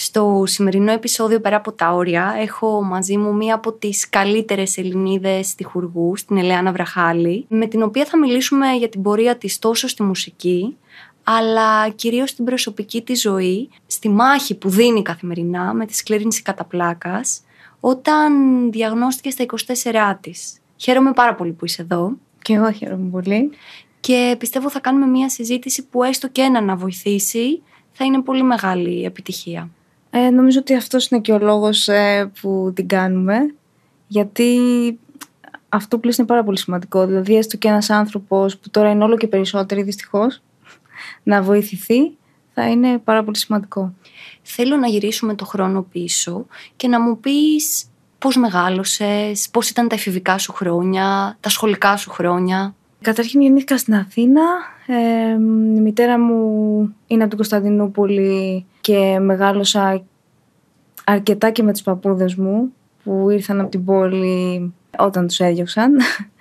Στο σημερινό επεισόδιο «Πέρα από τα όρια» έχω μαζί μου μία από τις καλύτερες Ελληνίδες στιχουργούς, την Ελεάνα Βραχάλη, με την οποία θα μιλήσουμε για την πορεία της τόσο στη μουσική, αλλά κυρίως στην προσωπική της ζωή, στη μάχη που δίνει καθημερινά με τη σκλήρυνση κατά πλάκας, όταν διαγνώστηκε στα 24 της. Χαίρομαι πάρα πολύ που είσαι εδώ. Και εγώ χαίρομαι πολύ. Και πιστεύω θα κάνουμε μία συζήτηση που έστω και ένα να βοηθήσει, θα είναι πολύ μεγάλη επιτυχία. Νομίζω ότι αυτός είναι και ο λόγος που την κάνουμε, γιατί αυτό που λες είναι πάρα πολύ σημαντικό. Δηλαδή, έστω και ένας άνθρωπος που τώρα είναι όλο και περισσότεροι δυστυχώς, να βοηθηθεί, θα είναι πάρα πολύ σημαντικό. Θέλω να γυρίσουμε το χρόνο πίσω και να μου πεις πώς μεγάλωσες, πώς ήταν τα εφηβικά σου χρόνια, τα σχολικά σου χρόνια. Καταρχήν γεννήθηκα στην Αθήνα. Η μητέρα μου είναι από την Κωνσταντινούπολη και μεγάλωσα αρκετά και με τους παππούδες μου που ήρθαν από την πόλη όταν τους έδιωξαν.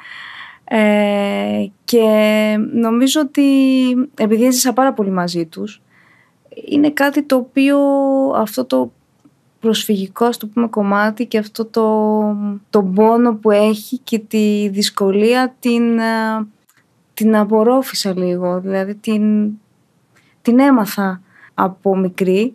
Και νομίζω ότι επειδή έζησα πάρα πολύ μαζί τους, είναι κάτι το οποίο αυτό το προσφυγικό, ας το πούμε, κομμάτι και αυτό το πόνο που έχει και τη δυσκολία την απορρόφησα λίγο, δηλαδή την έμαθα από μικρή.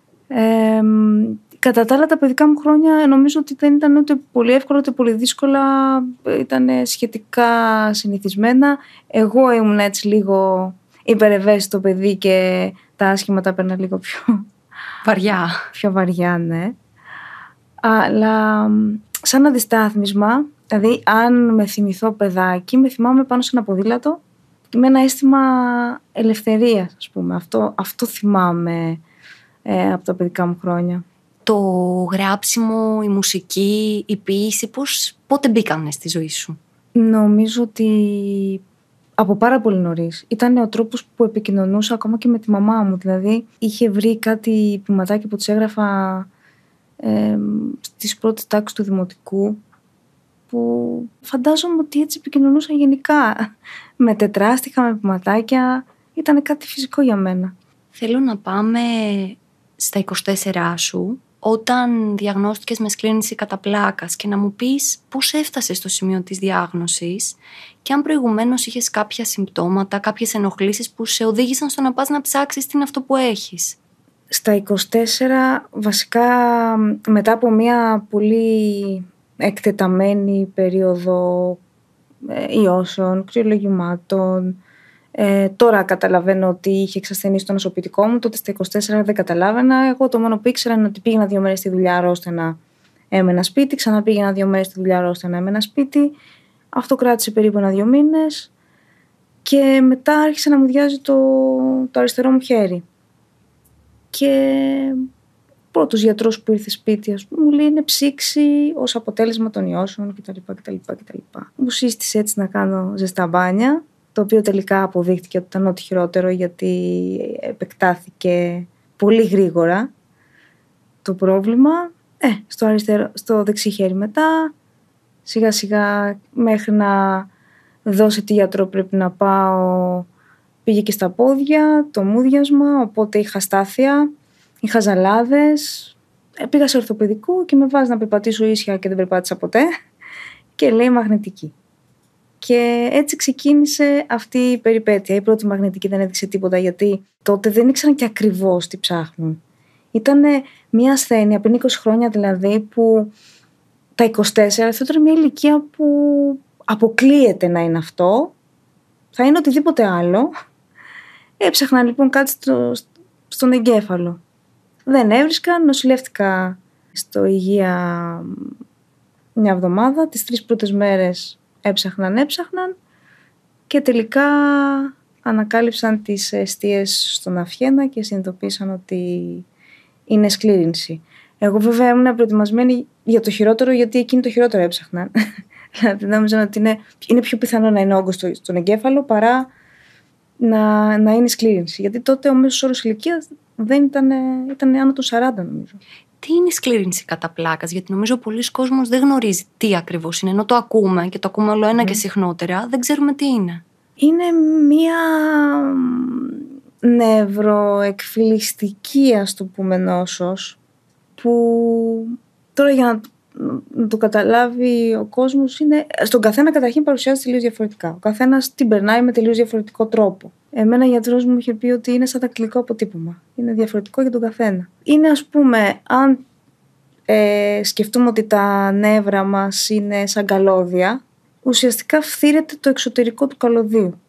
Κατά τα άλλα τα παιδικά μου χρόνια νομίζω ότι δεν ήταν ούτε πολύ εύκολα ούτε πολύ δύσκολα, ήταν σχετικά συνηθισμένα. Εγώ ήμουν έτσι λίγο υπερευαίσθητο παιδί και τα άσχημα τα έπαιρνα λίγο Βαριά. Πιο βαριά, ναι. Αλλά σαν αντιστάθμισμα, δηλαδή αν με θυμηθώ παιδάκι, με θυμάμαι πάνω σε ένα ποδήλατο με ένα αίσθημα ελευθερίας, ας πούμε. Αυτό θυμάμαι από τα παιδικά μου χρόνια. Το γράψιμο, η μουσική, η ποίηση, πότε μπήκανε στη ζωή σου? Νομίζω ότι από πάρα πολύ νωρίς. Ήταν ο τρόπος που επικοινωνούσα ακόμα και με τη μαμά μου. Δηλαδή είχε βρει κάτι ποιηματάκι που της έγραφα στις πρώτες τάξεις του δημοτικού, που φαντάζομαι ότι έτσι επικοινωνούσα γενικά. Με τετράστιχα, με ποιηματάκια. Ήταν κάτι φυσικό για μένα. Θέλω να πάμε στα 24 σου, όταν διαγνώστηκες με σκλήρυνση κατά πλάκας, και να μου πεις πώς έφτασες στο σημείο της διάγνωσης και αν προηγουμένως είχες κάποια συμπτώματα, κάποιες ενοχλήσεις που σε οδήγησαν στο να πας να ψάξεις τι είναι αυτό που έχεις. Στα 24, βασικά μετά από μια πολύ εκτεταμένη περίοδο ιώσεων, κρυολογημάτων, τώρα καταλαβαίνω ότι είχε εξασθενήσει το νοσοποιητικό μου. Τότε στα 24 δεν καταλάβαινα. Εγώ το μόνο που ήξερα είναι ότι πήγαινα 2 μέρες στη δουλειά αρρώστενα, έμενα σπίτι. Ξαναπήγαινα 2 μέρες στη δουλειά αρρώστενα, έμενα σπίτι. Αυτό κράτησε περίπου 1-2 μήνες. Και μετά άρχισε να μου διάζει το αριστερό μου χέρι. Και ο πρώτος γιατρός που ήρθε σπίτι, ας πούμε, μου λέει είναι ψήξη ως αποτέλεσμα των ιώσεων κτλ. Μου σύστησε έτσι να κάνω ζεστά μπάνια, το οποίο τελικά αποδείχτηκε ότι ήταν ό,τι χειρότερο, γιατί επεκτάθηκε πολύ γρήγορα το πρόβλημα. Στο δεξί χέρι μετά, σιγά σιγά μέχρι να δώσει τι γιατρό πρέπει να πάω, πήγε και στα πόδια, το μούδιασμα, οπότε είχα στάθεια, είχα ζαλάδες. Πήγα σε ορθοπαιδικό και με βάζει να περπατήσω ίσια και δεν περπάτησα ποτέ και λέει μαγνητική. Και έτσι ξεκίνησε αυτή η περιπέτεια. Η πρώτη μαγνητική δεν έδειξε τίποτα, γιατί τότε δεν ήξεραν και ακριβώς τι ψάχνουν. Ήταν μια ασθένεια πριν 20 χρόνια δηλαδή, που τα 24 αυτό ήταν μια ηλικία που αποκλείεται να είναι αυτό, θα είναι οτιδήποτε άλλο. Έψαχνα λοιπόν κάτι στον εγκέφαλο. Δεν έβρισκα, νοσηλεύτηκα στο Υγεία μια εβδομάδα, τις 3 πρώτες μέρες έψαχναν και τελικά ανακάλυψαν τις αιστείες στον αυχένα και συνειδητοποίησαν ότι είναι σκλήρυνση. Εγώ βέβαια ήμουν προετοιμασμένη για το χειρότερο, γιατί εκείνη το χειρότερο έψαχναν. Δηλαδή νόμιζαν ότι είναι πιο πιθανό να είναι όγκος στον εγκέφαλο παρά να είναι σκλήρυνση. Γιατί τότε ο μέσος όρος ηλικίας δεν ήταν άνω των 40, νομίζω. Τι είναι η σκλήρυνση κατά πλάκας? Γιατί νομίζω πολλοί κόσμος δεν γνωρίζει τι ακριβώς είναι. Ενώ το ακούμε και το ακούμε όλο ένα και συχνότερα, δεν ξέρουμε τι είναι. Είναι μία νευροεκφυλιστική, ας το πούμε, νόσος, που τώρα για να το καταλάβει ο κόσμος είναι, στον καθένα καταρχήν παρουσιάζεται τελείως διαφορετικά. Ο καθένας την περνάει με τελείως διαφορετικό τρόπο. Εμένα ο γιατρός μου είχε πει ότι είναι σαν δακτυλικό αποτύπωμα. Είναι διαφορετικό για τον καθένα. Είναι, ας πούμε, αν σκεφτούμε ότι τα νεύρα μας είναι σαν καλώδια, ουσιαστικά φθήρεται το εξωτερικό του καλωδίου.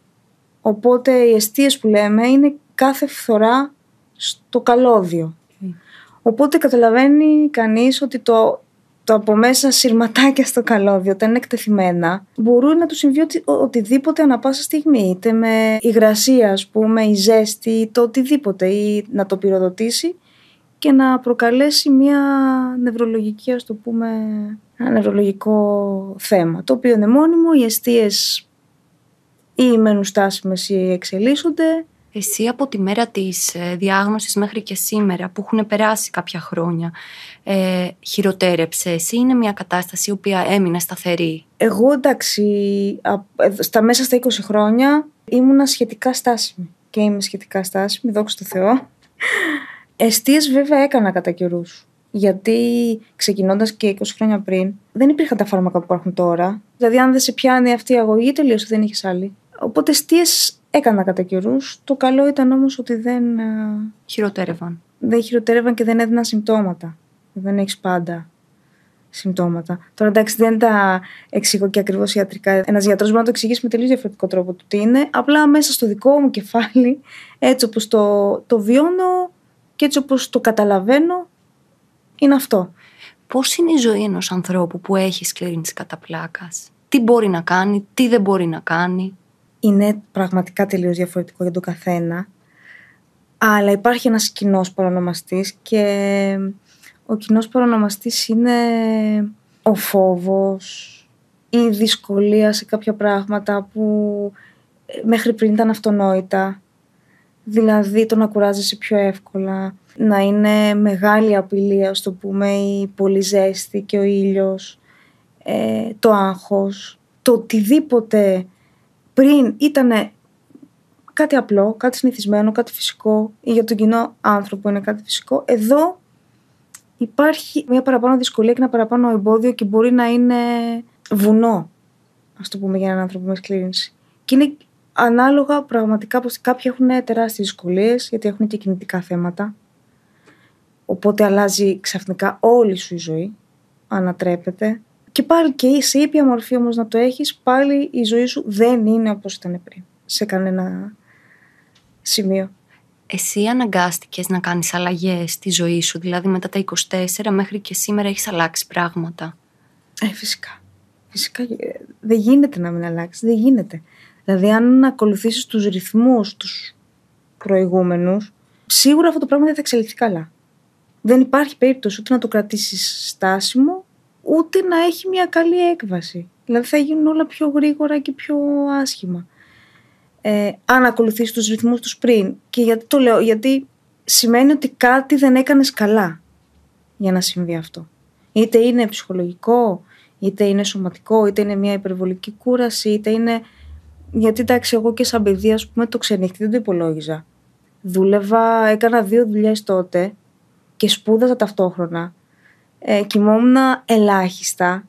Οπότε οι αιστείες που λέμε είναι κάθε φθορά στο καλώδιο. Οπότε καταλαβαίνει κανείς ότι το από μέσα σειρματάκια στο καλώδιο, όταν είναι εκτεθειμένα, μπορεί να του συμβεί οτιδήποτε ανά πάσα στιγμή. Είτε με υγρασία, ας πούμε, η ζέστη, το οτιδήποτε, ή να το πυροδοτήσει και να προκαλέσει μια νευρολογική, ας το πούμε, ένα νευρολογικό θέμα, το οποίο είναι μόνιμο, οι αιστείες ή μένουν στάσιμες ή εξελίσσονται. Εσύ από τη μέρα της διάγνωσης μέχρι και σήμερα, που έχουν περάσει κάποια χρόνια, χειροτέρεψες ή είναι μια κατάσταση η οποία έμεινε σταθερή? Εγώ, εντάξει, μέσα στα 20 χρόνια ήμουνα σχετικά στάσιμη και είμαι σχετικά στάσιμη, δόξα τω Θεώ. Αιστείες βέβαια έκανα κατά καιρούς, γιατί ξεκινώντας και 20 χρόνια πριν δεν υπήρχαν τα φάρμακα που υπάρχουν τώρα. Δηλαδή αν δεν σε πιάνει αυτή η αγωγή, τελείωσε, δεν είχες άλλη. Οπότε αιστείες έκανα κατά καιρούς. Το καλό ήταν όμως ότι δεν χειροτέρευαν. Δεν χειροτέρευαν και δεν έδιναν συμπτώματα. Δεν έχεις πάντα συμπτώματα. Τώρα, εντάξει, δεν τα εξηγώ και ακριβώς ιατρικά. Ένας γιατρός μπορεί να το εξηγήσει με τελείως διαφορετικό τρόπο του τι είναι. Απλά μέσα στο δικό μου κεφάλι, έτσι όπως το βιώνω και έτσι όπως το καταλαβαίνω, είναι αυτό. Πώς είναι η ζωή ενός ανθρώπου που έχει σκληρύνση κατά πλάκας? Τι μπορεί να κάνει, τι δεν μπορεί να κάνει? Είναι πραγματικά τελείως διαφορετικό για τον καθένα. Αλλά υπάρχει ένας κοινός παρονομαστής και ο κοινός παρονομαστής είναι ο φόβος, η δυσκολία σε κάποια πράγματα που μέχρι πριν ήταν αυτονόητα. Δηλαδή το να κουράζεσαι πιο εύκολα, να είναι μεγάλη απειλή, ας το πούμε, η πολύ ζέστη και ο ήλιος, το άγχος, το οτιδήποτε πριν ήταν κάτι απλό, κάτι συνηθισμένο, κάτι φυσικό, ή για τον κοινό άνθρωπο είναι κάτι φυσικό. Εδώ υπάρχει μια παραπάνω δυσκολία και ένα παραπάνω εμπόδιο και μπορεί να είναι βουνό, ας το πούμε, για έναν άνθρωπο με σκλήρυνση. Και είναι ανάλογα πραγματικά πως κάποιοι έχουν τεράστιες δυσκολίες, γιατί έχουν και κινητικά θέματα. Οπότε αλλάζει ξαφνικά όλη σου η ζωή, ανατρέπεται. Και πάλι και σε ήπια μορφή όμως να το έχεις, πάλι η ζωή σου δεν είναι όπως ήταν πριν, σε κανένα σημείο. Εσύ αναγκάστηκες να κάνεις αλλαγές στη ζωή σου, δηλαδή μετά τα 24 μέχρι και σήμερα έχεις αλλάξει πράγματα? Φυσικά. Φυσικά δεν γίνεται να μην αλλάξει, δεν γίνεται. Δηλαδή αν ακολουθήσεις τους ρυθμούς τους προηγούμενους, σίγουρα αυτό το πράγμα δεν θα εξελιχθεί καλά. Δεν υπάρχει περίπτωση ούτε να το κρατήσεις στάσιμο, ούτε να έχει μια καλή έκβαση. Δηλαδή θα γίνουν όλα πιο γρήγορα και πιο άσχημα. Αν ακολουθήσεις τους ρυθμούς τους πριν. Και γιατί το λέω? Γιατί σημαίνει ότι κάτι δεν έκανες καλά για να συμβεί αυτό. Είτε είναι ψυχολογικό, είτε είναι σωματικό, είτε είναι μια υπερβολική κούραση, είτε είναι... Γιατί εντάξει, εγώ και σαν παιδί, ας πούμε, το ξενύχτη δεν το υπολόγιζα. Δούλευα, έκανα 2 δουλειές τότε και σπούδαζα ταυτόχρονα. Κοιμόμουν ελάχιστα,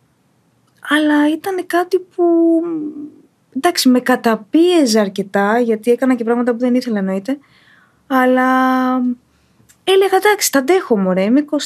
αλλά ήταν κάτι που... Εντάξει, με καταπίεζε αρκετά, γιατί έκανα και πράγματα που δεν ήθελα, εννοείται. Αλλά έλεγα, εντάξει, τα αντέχω, μωρέ, είμαι 24.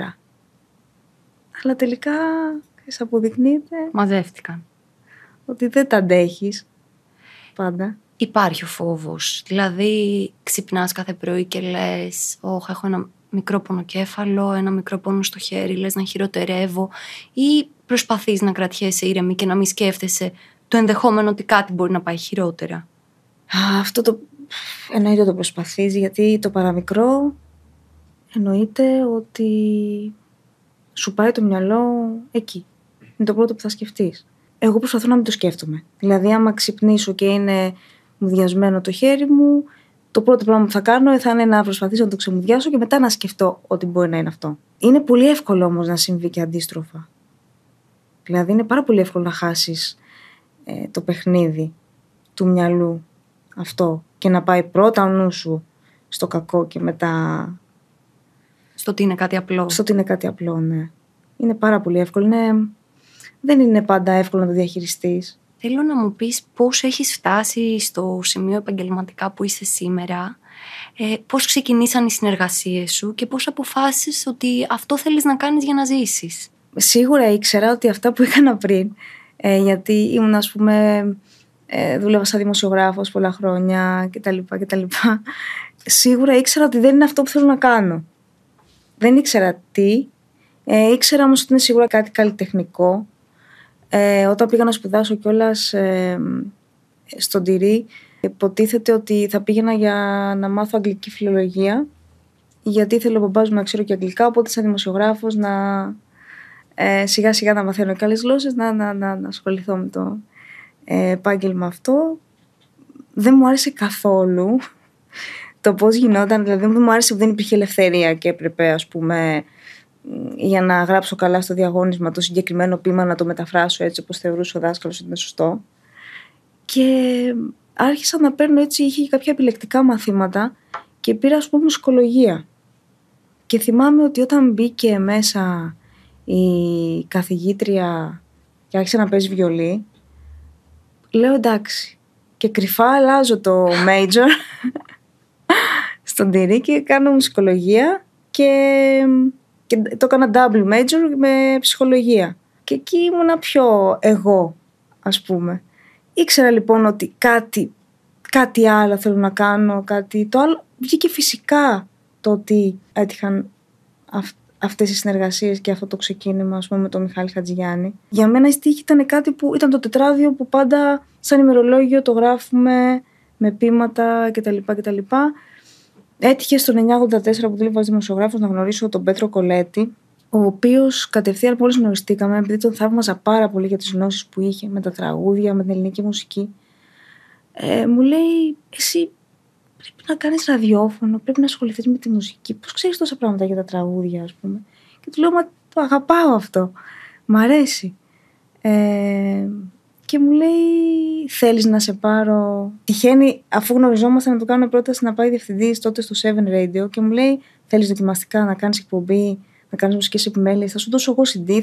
Αλλά τελικά, αποδεικνύεται... Μαζεύτηκαν. Ότι δεν τα αντέχεις πάντα. Υπάρχει ο φόβος. Δηλαδή, ξυπνάς κάθε πρωί και λες, έχω ένα μικρό πονοκέφαλο, ένα μικρό πόνο στο χέρι, λες να χειροτερεύω, ή προσπαθείς να κρατιέσαι ήρεμη και να μην σκέφτεσαι το ενδεχόμενο ότι κάτι μπορεί να πάει χειρότερα? Αυτό το εννοείται το προσπαθείς, γιατί το παραμικρό εννοείται ότι σου πάει το μυαλό εκεί. Είναι το πρώτο που θα σκεφτείς. Εγώ προσπαθώ να μην το σκέφτομαι. Δηλαδή, άμα ξυπνήσω και είναι μουδιασμένο το χέρι μου, το πρώτο πράγμα που θα κάνω θα είναι να προσπαθήσω να το ξεμουδιάσω και μετά να σκεφτώ ότι μπορεί να είναι αυτό. Είναι πολύ εύκολο όμως να συμβεί και αντίστροφα. Δηλαδή, είναι πάρα πολύ εύκολο να χάσεις το παιχνίδι του μυαλού αυτό. και να πάει πρώτα ο νου σου στο κακό και μετά στο ότι είναι κάτι απλό. Στο ότι είναι κάτι απλό, ναι. Είναι πάρα πολύ εύκολο. Δεν είναι πάντα εύκολο να το διαχειριστείς. Θέλω να μου πεις πώς έχεις φτάσει στο σημείο επαγγελματικά που είσαι σήμερα, πώς ξεκινήσαν οι συνεργασίες σου και πώς αποφάσισες ότι αυτό θέλεις να κάνεις για να ζήσεις. Σίγουρα ήξερα ότι αυτά που έκανα πριν, γιατί ήμουν, ας πούμε, δούλευα σαν δημοσιογράφος πολλά χρόνια κτλ. Σίγουρα ήξερα ότι δεν είναι αυτό που θέλω να κάνω. Δεν ήξερα τι. Ήξερα όμως ότι είναι σίγουρα κάτι καλλιτεχνικό. Όταν πήγα να σπουδάσω κιόλας στον Τυρί, υποτίθεται ότι θα πήγαινα για να μάθω αγγλική φιλολογία, γιατί ήθελε ο μπαμπάς μου να ξέρω και αγγλικά, οπότε σαν δημοσιογράφος να σιγά σιγά να μαθαίνω και άλλες γλώσσες, να ασχοληθώ με το επάγγελμα αυτό. Δεν μου άρεσε καθόλου το πώς γινόταν, δηλαδή δεν μου άρεσε που δεν υπήρχε ελευθερία και έπρεπε, ας πούμε, για να γράψω καλά στο διαγώνισμα το συγκεκριμένο ποίημα να το μεταφράσω έτσι όπως θεωρούσε ο δάσκαλος ότι είναι σωστό. Και άρχισα να παίρνω έτσι, είχε κάποια επιλεκτικά μαθήματα και πήρα, ας πούμε, μουσικολογία. Και θυμάμαι ότι όταν μπήκε μέσα η καθηγήτρια και άρχισε να παίζει βιολί, λέω εντάξει. Και κρυφά αλλάζω το major στον Τυρί και κάνω μουσικολογία και το έκανα double major με ψυχολογία. Και εκεί ήμουνα πιο εγώ, ας πούμε. Ήξερα λοιπόν ότι κάτι άλλο θέλω να κάνω, το άλλο βγήκε φυσικά το ότι έτυχαν αυτές οι συνεργασίες και αυτό το ξεκίνημα, ας πούμε, με τον Μιχάλη Χατζηγιάννη. Για μένα η στίχη ήταν κάτι που ήταν το τετράδιο που πάντα σαν ημερολόγιο το γράφουμε με ποίηματα κτλ. Έτυχε στο 1984 που δούλευα ως δημοσιογράφος να γνωρίσω τον Πέτρο Κολέτη, ο οποίος κατευθείαν μόλις γνωριστήκαμε, επειδή τον θαύμαζα πάρα πολύ για τις γνώσεις που είχε με τα τραγούδια, με την ελληνική μουσική, μου λέει, εσύ πρέπει να κάνεις ραδιόφωνο, πρέπει να ασχοληθείς με τη μουσική. Πώς ξέρεις τόσα πράγματα για τα τραγούδια, ας πούμε. Και του λέω, μα το αγαπάω αυτό. Μ' αρέσει. Και μου λέει, θέλεις να σε πάρω. Τυχαίνει, αφού γνωριζόμαστε, να του κάνω πρόταση να πάει διευθυντής τότε στο 7 Radio και μου λέει, θέλεις δοκιμαστικά να κάνεις εκπομπή, να κάνεις μουσικές επιμέλειες, θα σου δώσω εγώ CD,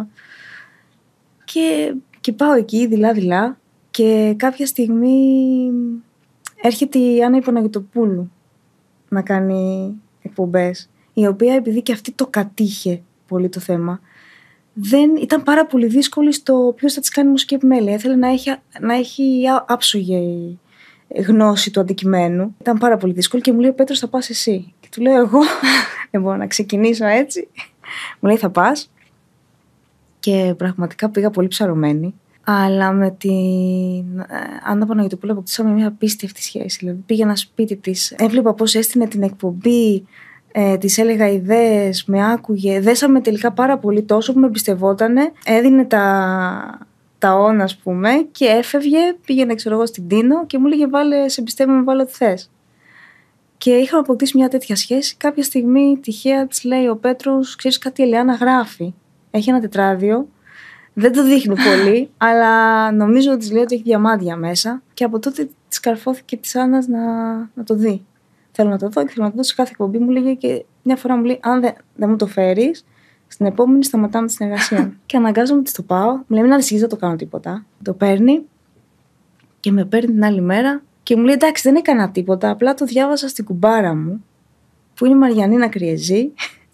Και πάω εκεί δειλά-δειλά και κάποια στιγμή έρχεται η Άννα Παναγιτοπούλου να κάνει εκπομπές, η οποία, επειδή και αυτή το κατήχε πολύ το θέμα, ήταν πάρα πολύ δύσκολη στο ποιος θα της κάνει μουσική επιμέλεια. Ήθελε να έχει άψογη γνώση του αντικειμένου. Ήταν πάρα πολύ δύσκολη και μου λέει, ο Πέτρος, θα πας εσύ. Και του λέω, εγώ δεν μπορώ να ξεκινήσω έτσι. Μου λέει, θα πας. Και πραγματικά πήγα πολύ ψαρωμένη. Αλλά με την Άννα Παναγιτοπούλου αποκτήσαμε μια απίστευτη σχέση. Δηλαδή πήγαινα σπίτι της, έβλεπα πώς έστεινε την εκπομπή, της έλεγα ιδέες, με άκουγε. Δέσαμε τελικά πάρα πολύ, τόσο που με εμπιστευότανε. Έδινε τα όν, ας πούμε, και έφευγε, πήγαινε, ξέρω εγώ, στην Τίνο και μου έλεγε, σε εμπιστεύομαι, βάλε ό,τι θες. Και είχαμε αποκτήσει μια τέτοια σχέση. Κάποια στιγμή τυχαία της λέει ο Πέτρος, ξέρεις κάτι, η Ελεάνα γράφει. Έχει ένα τετράδιο. Δεν το δείχνει πολύ, αλλά νομίζω ότι της λέει ότι έχει διαμάντια μέσα. Και από τότε της καρφώθηκε της Άννας να το δει. Θέλω να το δω και θέλω να το δω. Σε κάθε εκπομπή μου λέγε και μια φορά μου λέει: αν δεν μου το φέρεις, στην επόμενη σταματάμε τη συνεργασία. Και αναγκάζομαι ότι το πάω. Μου λέει: μην ανησυχείς, δεν το κάνω τίποτα. Το παίρνει και με παίρνει την άλλη μέρα και μου λέει: εντάξει, δεν έκανα τίποτα. Απλά το διάβασα στην κουμπάρα μου, που είναι η Μαριανίνα Κριεζή.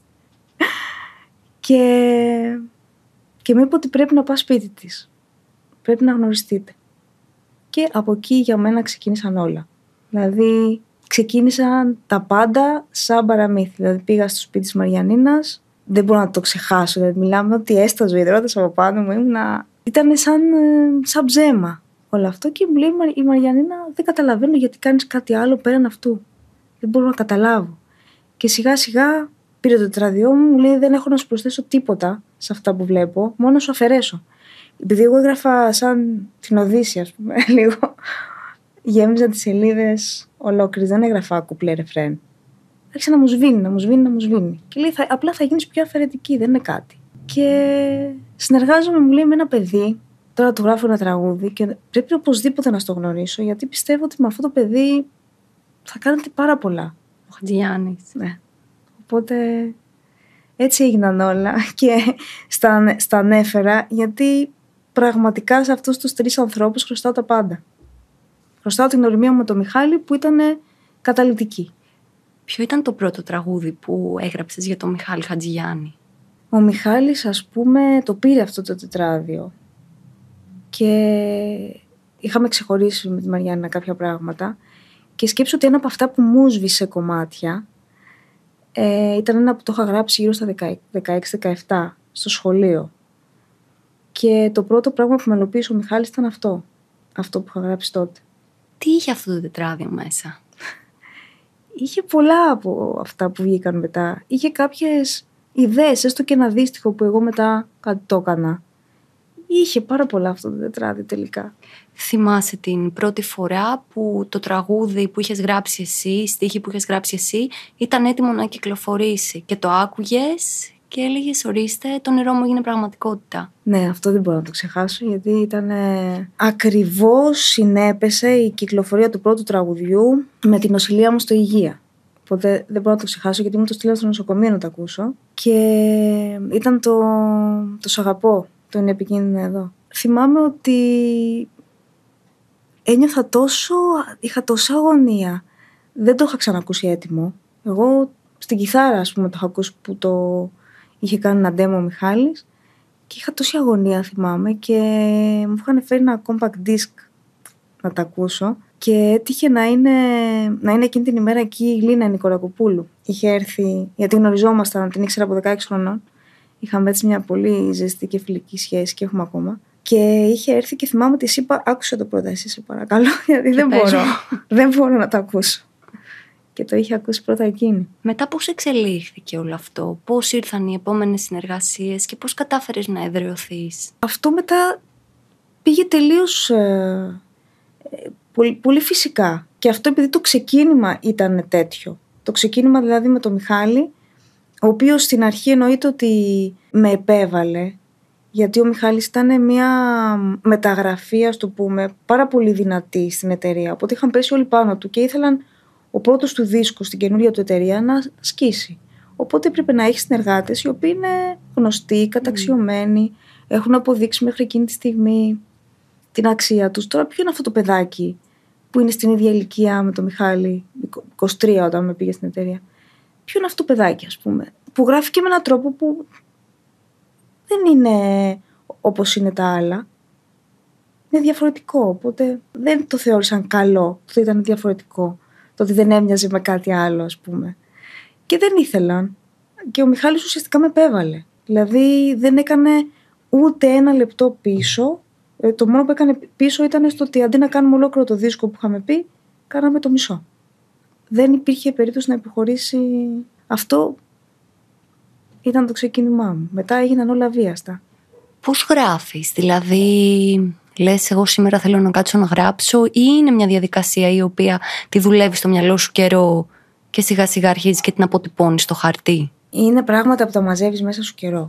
Και μου είπε ότι πρέπει να πάω σπίτι της. Πρέπει να γνωριστείτε. Και από εκεί για μένα ξεκίνησαν όλα. Δηλαδή ξεκίνησαν τα πάντα σαν παραμύθι. Δηλαδή πήγα στο σπίτι της Μαριανίνας, δεν μπορώ να το ξεχάσω. Δηλαδή μιλάμε ότι έσταζε ο υδρότας από πάνω μου. Ήταν σαν ψέμα όλο αυτό. Και μου λέει η Μαριανίνα, δεν καταλαβαίνω γιατί κάνεις κάτι άλλο πέραν αυτού. Δεν μπορώ να καταλάβω. Και σιγά σιγά πήρε το τετράδιό μου λέει, δεν έχω να σου προσθέσω τίποτα σε αυτά που βλέπω, μόνο να σου αφαιρέσω. Επειδή εγώ έγραφα σαν την Οδύσσια, ας πούμε, λίγο. Γέμιζα τις σελίδες ολόκληρες, δεν έγραφα κουπλέ ρεφρέν. Άρχισε να μου σβήνει. Και λέει, απλά θα γίνεις πιο αφαιρετική, δεν είναι κάτι. Και συνεργάζομαι, μου λέει, με ένα παιδί. Τώρα του γράφω ένα τραγούδι και πρέπει οπωσδήποτε να στο γνωρίσω, γιατί πιστεύω ότι με αυτό το παιδί θα κάνετε πάρα πολλά. Ο Χατζηγιάννης. Ναι. Οπότε έτσι έγιναν όλα και στα ανέφερα, γιατί πραγματικά σε αυτούς τους 3 ανθρώπους χρωστάω τα πάντα. Χρωστάω την οριμία μου με τον Μιχάλη που ήταν καταλυτική. Ποιο ήταν το πρώτο τραγούδι που έγραψες για τον Μιχάλη Χατζηγιάννη? Ο Μιχάλης, ας πούμε, το πήρε αυτό το τετράδιο και είχαμε ξεχωρίσει με τη Μαριάννα κάποια πράγματα και σκέψω ότι ένα από αυτά που μου σβήσε κομμάτια ήταν ένα που το είχα γράψει γύρω στα 16-17 στο σχολείο, και το πρώτο πράγμα που μελοποίησε ο Μιχάλης ήταν αυτό που είχα γράψει τότε. Τι είχε αυτό το τετράδιο μέσα? Είχε πολλά από αυτά που βγήκαν μετά. Είχε κάποιες ιδέες, έστω και ένα αντίστοιχο που εγώ μετά κάτι το έκανα. Είχε πάρα πολλά αυτό το τετράδιο τελικά. Θυμάσαι την πρώτη φορά που το τραγούδι που είχες γράψει εσύ, η στίχη που είχες γράψει εσύ, ήταν έτοιμο να κυκλοφορήσει και το άκουγες και έλεγες ορίστε, το όνειρό μου έγινε πραγματικότητα? Ναι, αυτό δεν μπορώ να το ξεχάσω, γιατί ήταν ακριβώς συνέπεσε η κυκλοφορία του πρώτου τραγουδιού με την νοσηλεία μου στο Υγεία. Οπότε δεν μπορώ να το ξεχάσω, γιατί μου το στείλαν στο νοσοκομείο να το ακούσω. Και ήταν το «Σ' αγαπώ», το «Είναι επικίνδυνο εδώ». Θυμάμαι ότι είχα τόσα αγωνία. Δεν το είχα ξανακούσει έτοιμο. Εγώ στην κιθάρα, ας πούμε, το είχα ακούσει που το είχε κάνει ένα demo ο Μιχάλης και είχα τόση αγωνία, θυμάμαι, και μου είχαν φέρει ένα compact disc να τα ακούσω και έτυχε να είναι εκείνη την ημέρα εκεί η Λίνα Νικολακοπούλου. Είχε έρθει, γιατί γνωριζόμασταν, την ήξερα από 16 χρονών. Είχαμε έτσι μια πολύ ζεστή και φιλική σχέση και έχουμε ακόμα. Και είχε έρθει και θυμάμαι ότι είπα, άκουσα το πρώτα εσύ, σε παρακαλώ, γιατί δεν μπορώ να το ακούσω. Και το είχε ακούσει πρώτα εκείνη. Μετά πώς εξελίχθηκε όλο αυτό, πώς ήρθαν οι επόμενες συνεργασίες και πώς κατάφερες να εδραιωθείς? Αυτό μετά πήγε τελείως πολύ, πολύ φυσικά. Και αυτό επειδή το ξεκίνημα ήταν τέτοιο. Το ξεκίνημα δηλαδή με τον Μιχάλη, ο οποίος στην αρχή εννοείται ότι με επέβαλε, γιατί ο Μιχάλης ήταν μια μεταγραφή, ας το πούμε, πάρα πολύ δυνατή στην εταιρεία. Οπότε είχαν πέσει όλοι πάνω του και ήθελαν ο πρώτος του δίσκος στην καινούργια του εταιρεία να σκίσει. Οπότε έπρεπε να έχει συνεργάτες οι οποίοι είναι γνωστοί, καταξιωμένοι, έχουν αποδείξει μέχρι εκείνη τη στιγμή την αξία τους. Τώρα ποιο είναι αυτό το παιδάκι που είναι στην ίδια ηλικία με τον Μιχάλη, 23 όταν με πήγε στην εταιρεία? Ποιο είναι αυτό το παιδάκι, ας πούμε, που γράφει και με έναν τρόπο που δεν είναι όπως είναι τα άλλα. Είναι διαφορετικό, οπότε δεν το θεώρησαν καλό το ότι ήταν διαφορετικό, το ότι δεν έμοιαζε με κάτι άλλο, ας πούμε. Και δεν ήθελαν. Και ο Μιχάλης ουσιαστικά με επέβαλε. Δηλαδή δεν έκανε ούτε ένα λεπτό πίσω. Το μόνο που έκανε πίσω ήταν στο ότι αντί να κάνουμε ολόκληρο το δίσκο που είχαμε πει, κάναμε το μισό. Δεν υπήρχε περίπτωση να υποχωρήσει. Αυτό ήταν το ξεκίνημά μου. Μετά έγιναν όλα βίαστα. Πώς γράφεις, δηλαδή λες εγώ σήμερα θέλω να κάτσω να γράψω, ή είναι μια διαδικασία η οποία τη δουλεύεις στο μυαλό σου καιρό και σιγά σιγά αρχίζεις και την αποτυπώνεις στο χαρτί? Είναι πράγματα που τα μαζεύεις μέσα σου καιρό.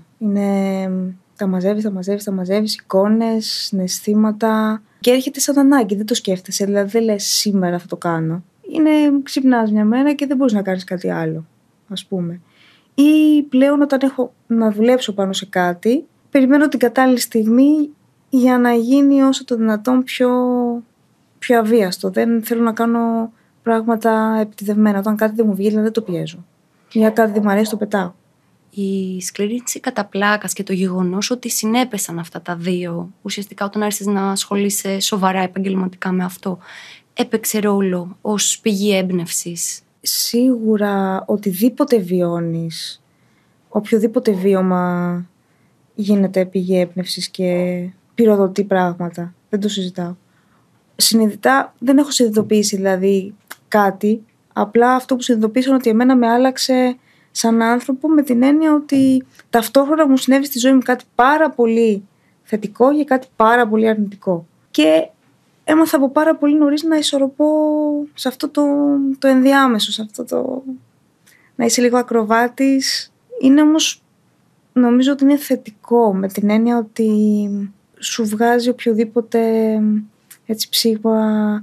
Τα μαζεύεις εικόνες, συναισθήματα και έρχεται σαν ανάγκη, δεν το σκέφτεσαι, δηλαδή δεν λες σήμερα θα το κάνω. Ξυπνάς μια μέρα και δεν μπορείς να κάνεις κάτι άλλο, ας πούμε. Ή πλέον όταν έχω να δουλέψω πάνω σε κάτι, περιμένω την κατάλληλη στιγμή για να γίνει όσο το δυνατόν πιο αβίαστο. Δεν θέλω να κάνω πράγματα επιτηδευμένα. Όταν κάτι δεν μου βγει, δηλαδή δεν το πιέζω. Ή κάτι δεν μου αρέσει, το πετάω. Η σκληρίνηση κατά πλάκας και το γεγονός ότι συνέπεσαν αυτά τα δύο, ουσιαστικά όταν άρχισες να ασχολείσαι σοβαρά επαγγελματικά με αυτό, έπαιξε ρόλο ως πηγή έμπνευσης? Σίγουρα οτιδήποτε βιώνεις, οποιοδήποτε βίωμα γίνεται πηγή έμπνευσης και πυροδοτεί πράγματα. Δεν το συζητάω. Συνειδητά δεν έχω συνειδητοποιήσει δηλαδή κάτι, απλά αυτό που συνειδητοποίησα είναι ότι εμένα με άλλαξε σαν άνθρωπο, με την έννοια ότι ταυτόχρονα μου συνέβη στη ζωή μου κάτι πάρα πολύ θετικό και κάτι πάρα πολύ αρνητικό. Και έμαθα από πάρα πολύ νωρίς να ισορροπώ σε αυτό το ενδιάμεσο, σε αυτό το να είσαι λίγο ακροβάτης. Είναι όμως, νομίζω ότι είναι θετικό, με την έννοια ότι σου βγάζει οποιοδήποτε έτσι ψήγμα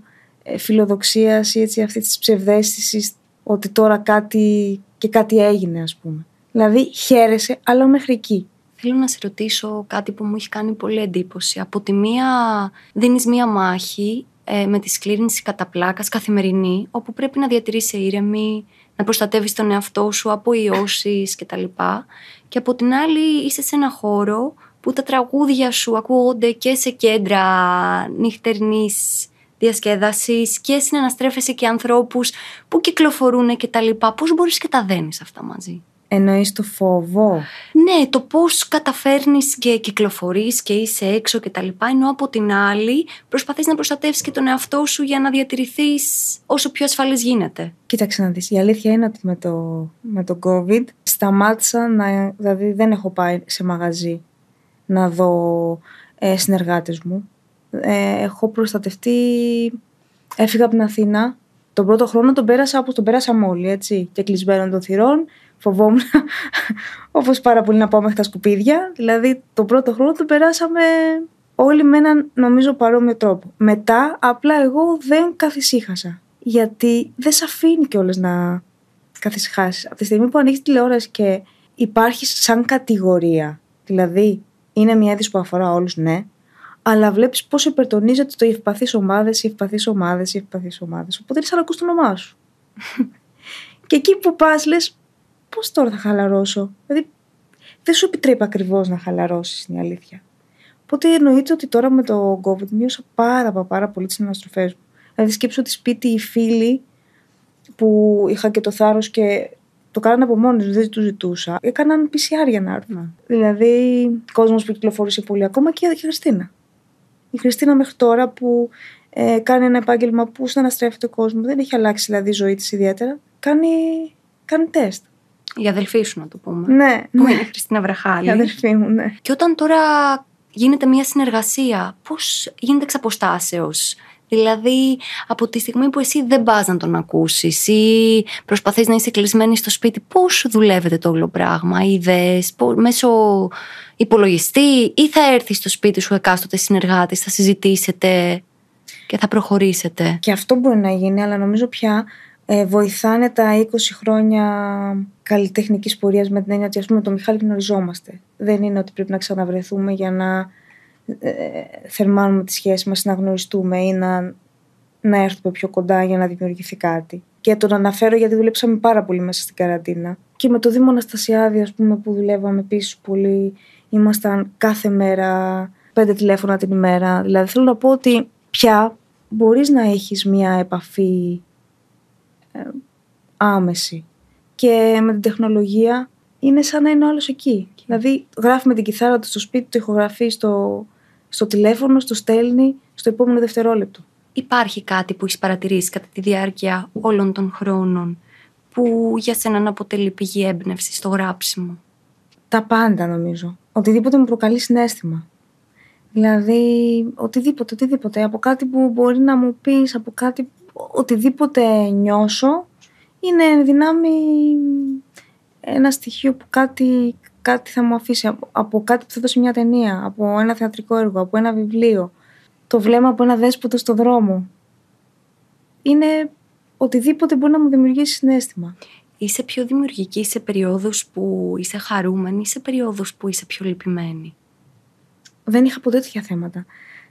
φιλοδοξίας ή έτσι αυτής της ψευδαίσθησης ότι τώρα κάτι έγινε, ας πούμε. Δηλαδή χαίρεσαι, αλλά μέχρι εκεί. Θέλω να σε ρωτήσω κάτι που μου έχει κάνει πολύ εντύπωση. Από τη μία δίνεις μία μάχη με τη σκλήρυνση κατά πλάκας καθημερινή, όπου πρέπει να διατηρείσαι ήρεμη, να προστατεύεις τον εαυτό σου από ιώσεις κτλ. Και από την άλλη είσαι σε ένα χώρο που τα τραγούδια σου ακούγονται και σε κέντρα νυχτερινής διασκέδασης και συναναστρέφεσαι και ανθρώπους που κυκλοφορούν κτλ. Πώς μπορείς και τα δένεις αυτά μαζί? Εννοείς το φόβο? Ναι, το πώς καταφέρνεις και κυκλοφορείς και είσαι έξω και τα λοιπά, ενώ από την άλλη προσπαθείς να προστατεύσεις και τον εαυτό σου για να διατηρηθείς όσο πιο ασφαλής γίνεται. Κοίταξε να δεις, η αλήθεια είναι ότι με το COVID σταμάτησα δηλαδή δεν έχω πάει σε μαγαζί να δω συνεργάτες μου. Έχω προστατευτεί, έφυγα από την Αθήνα. Τον πρώτο χρόνο τον πέρασα όπως τον πέρασαμε όλοι, έτσι, και κλεισμένων των θυρών. Φοβόμουν όπως πάρα πολύ να πάω μέχρι τα σκουπίδια. Δηλαδή τον πρώτο χρόνο τον περάσαμε όλοι με έναν νομίζω παρόμοιο τρόπο. Μετά απλά εγώ δεν καθησύχασα. Γιατί δεν σε αφήνει κιόλας να καθησυχάσεις. Από τη στιγμή που ανοίγεις τηλεόραση και υπάρχει σαν κατηγορία, δηλαδή είναι μια είδηση που αφορά όλους, ναι, αλλά βλέπεις πώς υπερτονίζεται το οι ευπαθείς ομάδες, οι ευπαθείς ομάδες, οι ευπαθείς ομάδες. Οπότε δεν σαν να ακούς το όνομά σου. Και εκεί που πας λες, πώς τώρα θα χαλαρώσω? Δηλαδή δεν σου επιτρέπει ακριβώς να χαλαρώσεις, είναι η αλήθεια. Οπότε εννοείται ότι τώρα με το COVID μείωσα πάρα πολύ τις αναστροφές μου. Δηλαδή σκέψω ότι σπίτι οι φίλοι που είχα και το θάρρος και το κάνανε από μόνοι τους, δεν τους ζητούσα, έκαναν PCR για να έρθουν. Δηλαδή κόσμος που κυκλοφορούσε πολύ, ακόμα και η Χριστίνα. Η Χριστίνα μέχρι τώρα που κάνει ένα επάγγελμα που συναναστρέφεται ο κόσμο, δεν έχει αλλάξει δηλαδή η ζωή της ιδιαίτερα, κάνει τεστ. Η αδελφή σου, να το πούμε. Ναι, που είναι η Χριστίνα Βραχάλη. Η αδελφή μου, ναι. Και όταν τώρα γίνεται μια συνεργασία, πώς γίνεται εξ αποστάσεως? Δηλαδή, από τη στιγμή που εσύ δεν πας να τον ακούσεις ή προσπαθείς να είσαι κλεισμένη στο σπίτι, πώς δουλεύετε το όλο πράγμα? Είδες μέσω υπολογιστή ή θα έρθει στο σπίτι σου εκάστοτε συνεργάτης, θα συζητήσετε και θα προχωρήσετε? Και αυτό μπορεί να γίνει, αλλά νομίζω πια βοηθάνε τα 20 χρόνια καλλιτεχνικής πορείας, με την έννοια ότι, ας πούμε, το Μιχάλη γνωριζόμαστε. Δεν είναι ότι πρέπει να ξαναβρεθούμε για να θερμάνουμε τη σχέση μας, να γνωριστούμε ή να έρθουμε πιο κοντά για να δημιουργηθεί κάτι. Και τον αναφέρω γιατί δουλέψαμε πάρα πολύ μέσα στην καραντίνα. Και με το Δήμο Αναστασιάδη, ας πούμε, που δουλεύαμε επίσης πολύ, ήμασταν κάθε μέρα 5 τηλέφωνα την ημέρα. Δηλαδή θέλω να πω ότι πια μπορείς να έχεις μια επαφή άμεση. Και με την τεχνολογία είναι σαν να είναι ο άλλος εκεί. Δηλαδή γράφει με την κιθάρα του στο σπίτι, το ηχογραφεί στο τηλέφωνο, στο στέλνει στο επόμενο δευτερόλεπτο. Υπάρχει κάτι που έχεις παρατηρήσει κατά τη διάρκεια όλων των χρόνων που για σένα να αποτελεί πηγή έμπνευση στο γράψιμο? Τα πάντα νομίζω. Οτιδήποτε μου προκαλεί συναίσθημα. Δηλαδή οτιδήποτε. Από κάτι που μπορεί να μου πεις, από κάτι, οτιδήποτε νιώσω, είναι δυνάμει ένα στοιχείο που κάτι θα μου αφήσει. Από κάτι που θα δώσει μια ταινία, από ένα θεατρικό έργο, από ένα βιβλίο. Το βλέμμα από ένα δέσποτο στο δρόμο. Είναι οτιδήποτε μπορεί να μου δημιουργήσει συναίσθημα. Είσαι πιο δημιουργική σε περιόδους που είσαι χαρούμενη ή σε περιόδους που είσαι πιο λυπημένη? Δεν είχα ποτέ τέτοια θέματα.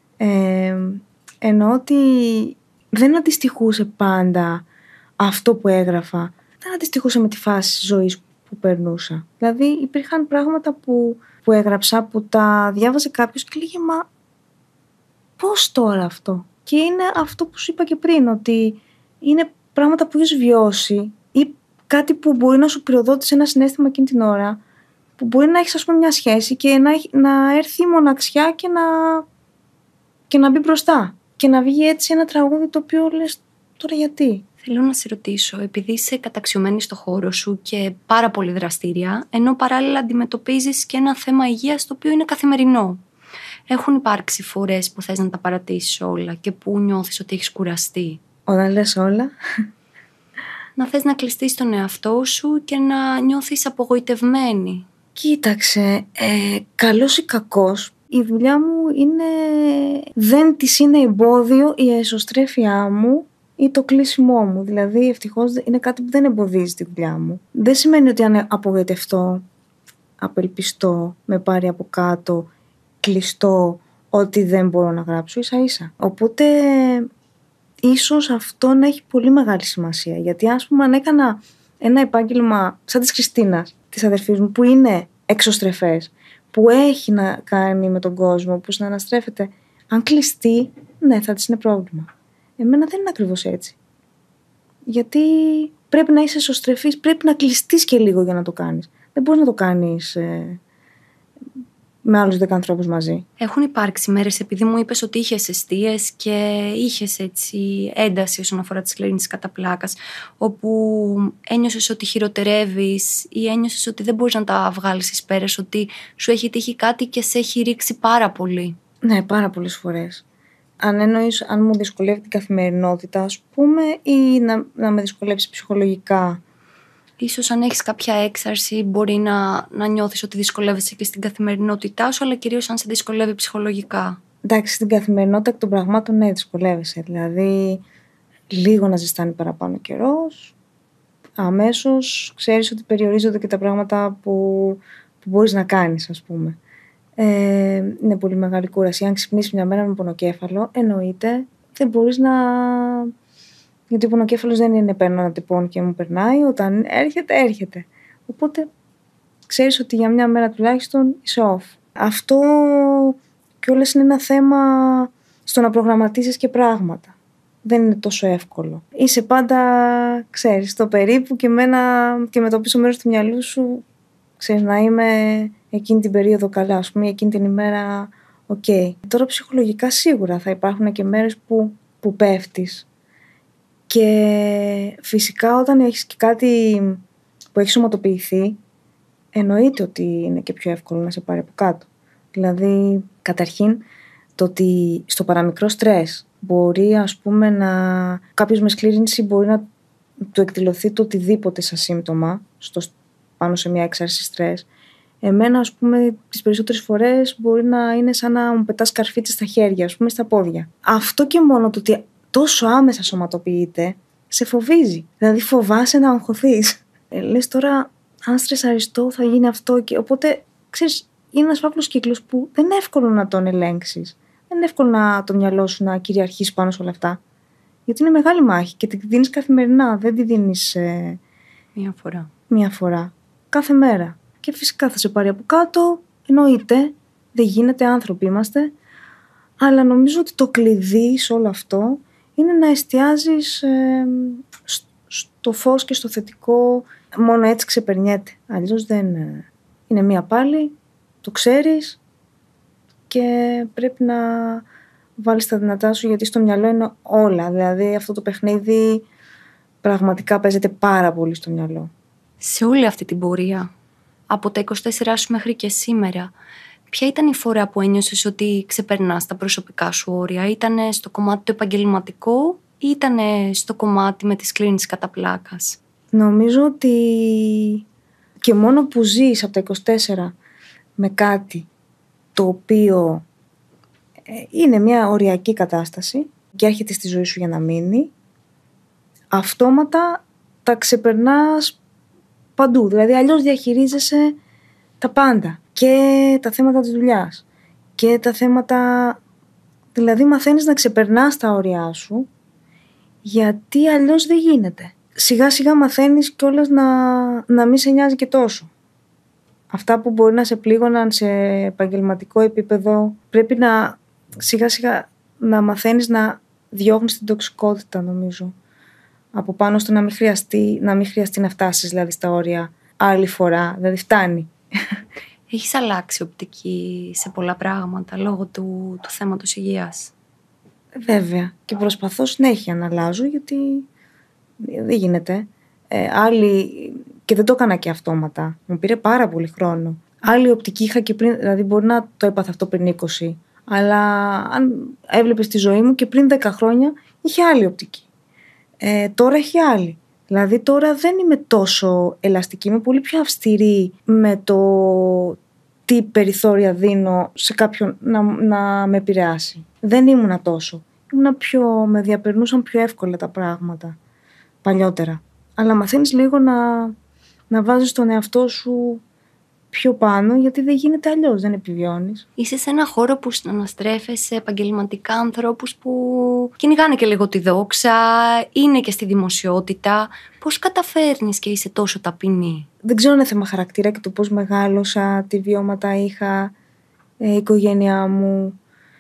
Εννοώ ότι δεν αντιστοιχούσε πάντα αυτό που έγραφα. Δεν αντιστοιχούσε με τη φάση ζωής που περνούσα. Δηλαδή υπήρχαν πράγματα που έγραψα, που τα διάβαζε κάποιος και λέγε, μα πώς τώρα αυτό? Και είναι αυτό που σου είπα και πριν, ότι είναι πράγματα που έχεις βιώσει ή κάτι που μπορεί να σου πυροδότησε ένα συναίσθημα εκείνη την ώρα, που μπορεί να έχεις, ας πούμε, μια σχέση και να έρθει η μοναξιά και να μπει μπροστά και να βγει έτσι ένα τραγούδι το οποίο λες, τώρα γιατί? Θέλω να σε ρωτήσω, επειδή είσαι καταξιωμένη στο χώρο σου και πάρα πολύ δραστήρια, ενώ παράλληλα αντιμετωπίζεις και ένα θέμα υγείας το οποίο είναι καθημερινό. Έχουν υπάρξει φορές που θες να τα παρατήσεις όλα και που νιώθεις ότι έχεις κουραστεί? Όταν λες όλα, να θες να κλειστείς στον εαυτό σου και να νιώθεις απογοητευμένη? Κοίταξε, καλός ή κακός, Η δουλειά μου δεν της είναι εμπόδιο η εσωστρέφειά μου ή το κλείσιμό μου. Δηλαδή, ευτυχώς είναι κάτι που δεν εμποδίζει τη δουλειά μου. Δεν σημαίνει ότι αν απογοητευτώ, απελπιστώ, με πάρει από κάτω, κλειστώ, ότι δεν μπορώ να γράψω ίσα-ίσα. Οπότε, ίσως αυτό να έχει πολύ μεγάλη σημασία. Γιατί, ας πούμε, αν έκανα ένα επάγγελμα σαν της Χριστίνας, της αδερφής μου, που είναι εξωστρεφές, που έχει να κάνει με τον κόσμο, που συναναστρέφεται, αν κλειστεί, ναι, θα της είναι πρόβλημα. Εμένα δεν είναι ακριβώς έτσι. Γιατί πρέπει να είσαι εσωστρεφής, πρέπει να κλειστείς και λίγο για να το κάνεις. Δεν μπορείς να το κάνεις με άλλους 10 ανθρώπους μαζί. Έχουν υπάρξει μέρες, επειδή μου είπες ότι είχες εστίες και είχες έτσι ένταση όσον αφορά τη σκληρίνηση κατά πλάκας, όπου ένιωσες ότι χειροτερεύεις ή ένιωσες ότι δεν μπορείς να τα βγάλεις εις πέρας, ότι σου έχει τύχει κάτι και σε έχει ρίξει πάρα πολύ? Ναι, πάρα πολλές φορές. Αν εννοείς αν μου δυσκολεύει την καθημερινότητα, ας πούμε, ή να με δυσκολεύσει ψυχολογικά. Ίσως αν έχεις κάποια έξαρση μπορεί να νιώθεις ότι δυσκολεύεσαι και στην καθημερινότητά σου, αλλά κυρίως αν σε δυσκολεύει ψυχολογικά. Εντάξει, στην καθημερινότητα εκ των πραγμάτων ναι, δυσκολεύεσαι. Δηλαδή, λίγο να ζεστάνει παραπάνω καιρός, αμέσως ξέρεις ότι περιορίζονται και τα πράγματα που μπορείς να κάνεις, ας πούμε. Είναι πολύ μεγάλη κούραση. Αν ξυπνήσεις μια μέρα με πονοκέφαλο, εννοείται δεν μπορείς να... Γιατί ο πονοκέφαλος δεν είναι παίρνω να τυπώνει και μου περνάει. Όταν έρχεται. Οπότε ξέρεις ότι για μια μέρα τουλάχιστον είσαι off. Αυτό κιόλας είναι ένα θέμα στο να προγραμματίσεις και πράγματα. Δεν είναι τόσο εύκολο. Είσαι πάντα, ξέρεις, στο περίπου και με το πίσω μέρος του μυαλού σου, ξέρεις, να είμαι εκείνη την περίοδο καλά, ας πούμε, εκείνη την ημέρα, ok. Τώρα ψυχολογικά σίγουρα θα υπάρχουν και μέρες που πέφτεις. Και φυσικά όταν έχεις και κάτι που έχει σωματοποιηθεί, εννοείται ότι είναι και πιο εύκολο να σε πάρει από κάτω. Δηλαδή, καταρχήν, το ότι στο παραμικρό στρες μπορεί, ας πούμε, κάποιος με σκλήρυνση μπορεί να του εκδηλωθεί το οτιδήποτε σαν σύμπτωμα πάνω σε μια έξαρση στρες. Εμένα, ας πούμε, τις περισσότερες φορές μπορεί να είναι σαν να μου πετάς καρφίτσες στα χέρια, ας πούμε, στα πόδια. Αυτό και μόνο το ότι τόσο άμεσα σωματοποιείται, σε φοβίζει. Δηλαδή, φοβάσαι να αγχωθείς. Λες τώρα, αν στρεσαριστώ, θα γίνει αυτό. Οπότε, ξέρεις, είναι ένας φαύλος κύκλος που δεν είναι εύκολο να τον ελέγξεις. Δεν είναι εύκολο να το μυαλό σου να κυριαρχήσει πάνω σε όλα αυτά. Γιατί είναι μεγάλη μάχη και τη δίνεις καθημερινά. Δεν τη δίνεις μία φορά. Κάθε μέρα. Και φυσικά θα σε πάρει από κάτω. Εννοείται. Δεν γίνεται, άνθρωποι είμαστε. Αλλά νομίζω ότι το κλειδί σε όλο αυτό είναι να εστιάζεις στο φως και στο θετικό. Μόνο έτσι ξεπερνιέται. Αλλιώς δεν είναι μία πάλι. Το ξέρεις και πρέπει να βάλεις τα δυνατά σου, γιατί στο μυαλό είναι όλα. Δηλαδή αυτό το παιχνίδι πραγματικά παίζεται πάρα πολύ στο μυαλό. Σε όλη αυτή την πορεία, από τα 24 σου μέχρι και σήμερα, ποια ήταν η φορά που ένιωσες ότι ξεπερνάς τα προσωπικά σου όρια? Ήτανε στο κομμάτι το επαγγελματικό ή ήτανε στο κομμάτι με τη σκλήρινση κατά πλάκας? Νομίζω ότι και μόνο που ζεις από τα 24 με κάτι το οποίο είναι μια οριακή κατάσταση και έρχεται στη ζωή σου για να μείνει, αυτόματα τα ξεπερνάς παντού. Δηλαδή αλλιώς διαχειρίζεσαι τα πάντα και τα θέματα της δουλειάς και τα θέματα, δηλαδή μαθαίνεις να ξεπερνάς τα όρια σου, γιατί αλλιώς δεν γίνεται. Σιγά σιγά μαθαίνεις κιόλας να μην σε νοιάζει και τόσο. Αυτά που μπορεί να σε πλήγωναν σε επαγγελματικό επίπεδο, πρέπει να σιγά σιγά να μαθαίνεις να διώχνεις την τοξικότητα, νομίζω. Από πάνω στο να μην χρειαστεί να φτάσεις δηλαδή στα όρια άλλη φορά, δηλαδή φτάνει. Έχεις αλλάξει οπτική σε πολλά πράγματα λόγω του θέματος υγείας? Βέβαια, και προσπαθώ συνέχεια να αλλάζω, γιατί δεν γίνεται. Και δεν το έκανα και αυτόματα. Μου πήρε πάρα πολύ χρόνο. Άλλη οπτική είχα και πριν, δηλαδή μπορεί να το έπαθα αυτό πριν 20, αλλά αν έβλεπες τη ζωή μου και πριν 10 χρόνια είχε άλλη οπτική. Τώρα έχει άλλη. Δηλαδή τώρα δεν είμαι τόσο ελαστική, είμαι πολύ πιο αυστηρή με τι περιθώρια δίνω σε κάποιον να με επηρεάσει. Δεν ήμουνα τόσο. Με διαπερνούσαν πιο εύκολα τα πράγματα παλιότερα. Αλλά μαθαίνεις λίγο να βάζεις τον εαυτό σου πιο πάνω, γιατί δεν γίνεται αλλιώς, δεν επιβιώνεις. Είσαι σε ένα χώρο που συναναστρέφεσαι επαγγελματικά ανθρώπους που κυνηγάνε και λίγο τη δόξα, είναι και στη δημοσιότητα. Πώς καταφέρνεις και είσαι τόσο ταπεινή? Δεν ξέρω αν είναι θέμα χαρακτήρα και το πώς μεγάλωσα, τι βιώματα είχα, η οικογένειά μου,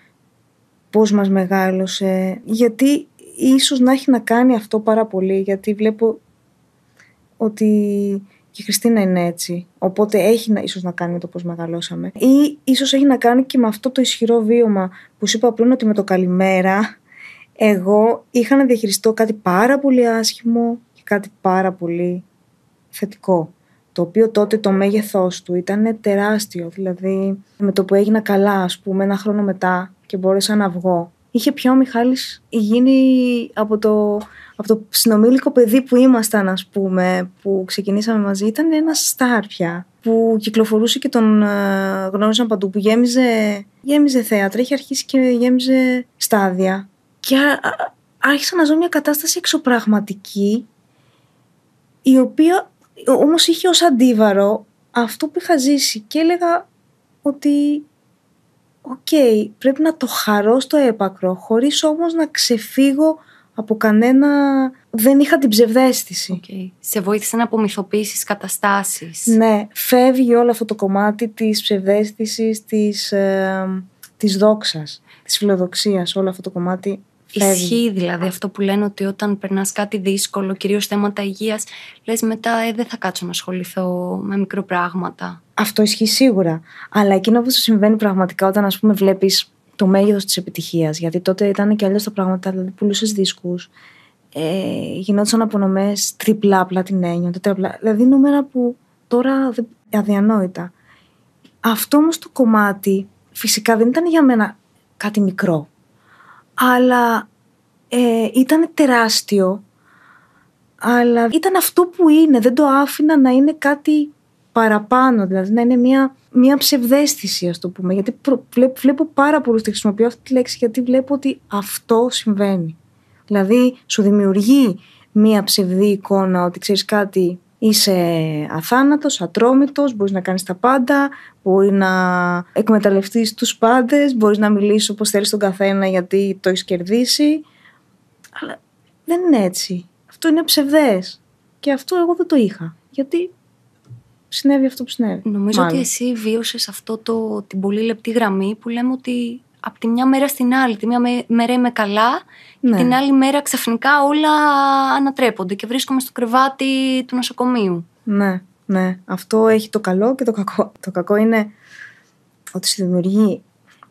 πώς μας μεγάλωσε. Γιατί ίσως να έχει να κάνει αυτό πάρα πολύ, γιατί βλέπω ότι και η Χριστίνα είναι έτσι. Οπότε έχει ίσως να κάνει με το πώς μεγαλώσαμε. Ή ίσως έχει να κάνει και με αυτό το ισχυρό βίωμα που σου είπα πριν, ότι με το καλημέρα εγώ είχα να διαχειριστώ κάτι πάρα πολύ άσχημο και κάτι πάρα πολύ θετικό. Το οποίο τότε το μέγεθός του ήταν τεράστιο. Δηλαδή με το που έγινα καλά, ας πούμε, ένα χρόνο μετά και μπόρεσα να βγω, είχε πια ο Μιχάλης γίνει από το συνομήλικο παιδί που ήμασταν, ας πούμε, που ξεκινήσαμε μαζί, ήταν ένας στάρ πια, που κυκλοφορούσε και τον γνώριζαν παντού, που γέμιζε θέατρα, είχε αρχίσει και γέμιζε στάδια. Και άρχισα να ζω μια κατάσταση εξωπραγματική, η οποία όμως είχε ως αντίβαρο αυτό που είχα ζήσει, και έλεγα ότι πρέπει να το χαρώ στο έπακρο, χωρίς όμως να ξεφύγω από κανένα. Δεν είχα την ψευδαίσθηση. Σε βοήθησε να απομυθοποιήσεις καταστάσεις. Ναι, φεύγει όλο αυτό το κομμάτι της ψευδαίσθησης, της δόξας, της φιλοδοξίας, όλο αυτό το κομμάτι φεύγει. Ισχύει δηλαδή αυτό που λένε, ότι όταν περνάς κάτι δύσκολο, κυρίως θέματα υγείας, λες μετά δεν θα κάτσω να ασχοληθώ με μικροπράγματα. Αυτό ισχύει σίγουρα. Αλλά εκείνο που σου συμβαίνει πραγματικά όταν, ας πούμε, βλέπεις το μέγεθος της επιτυχίας, γιατί τότε ήταν και αλλιώς τα πράγματα, δηλαδή πουλούσες δίσκους, γινόντουσαν απονομές τριπλά πλατινένιο, τετραπλά, δηλαδή νούμερα που τώρα αδιανόητα. Αυτό όμως το κομμάτι φυσικά δεν ήταν για μένα κάτι μικρό, αλλά ήταν τεράστιο, αλλά ήταν αυτό που είναι, δεν το άφηνα να είναι κάτι παραπάνω, δηλαδή να είναι μια ψευδαίσθηση, ας το πούμε, γιατί βλέπω πάρα πολλούς, τη χρησιμοποιώ αυτή τη λέξη, γιατί βλέπω ότι αυτό συμβαίνει. Δηλαδή σου δημιουργεί μια ψευδή εικόνα ότι ξέρεις κάτι, είσαι αθάνατος, ατρόμητος, μπορείς να κάνεις τα πάντα, μπορεί να εκμεταλλευτείς τους πάντες, μπορείς να μιλήσεις όπως θέλεις στον καθένα γιατί το έχεις κερδίσει, αλλά δεν είναι έτσι. Αυτό είναι ψευδές και αυτό εγώ δεν το είχα, γιατί συνέβη αυτό που συνέβη. Νομίζω ότι εσύ βίωσες την πολύ λεπτή γραμμή που λέμε ότι από τη μια μέρα στην άλλη, τη μια μέρα είμαι καλά, και την άλλη μέρα ξαφνικά όλα ανατρέπονται και βρίσκομαι στο κρεβάτι του νοσοκομείου. Ναι. Αυτό έχει το καλό και το κακό. Το κακό είναι ότι σου δημιουργεί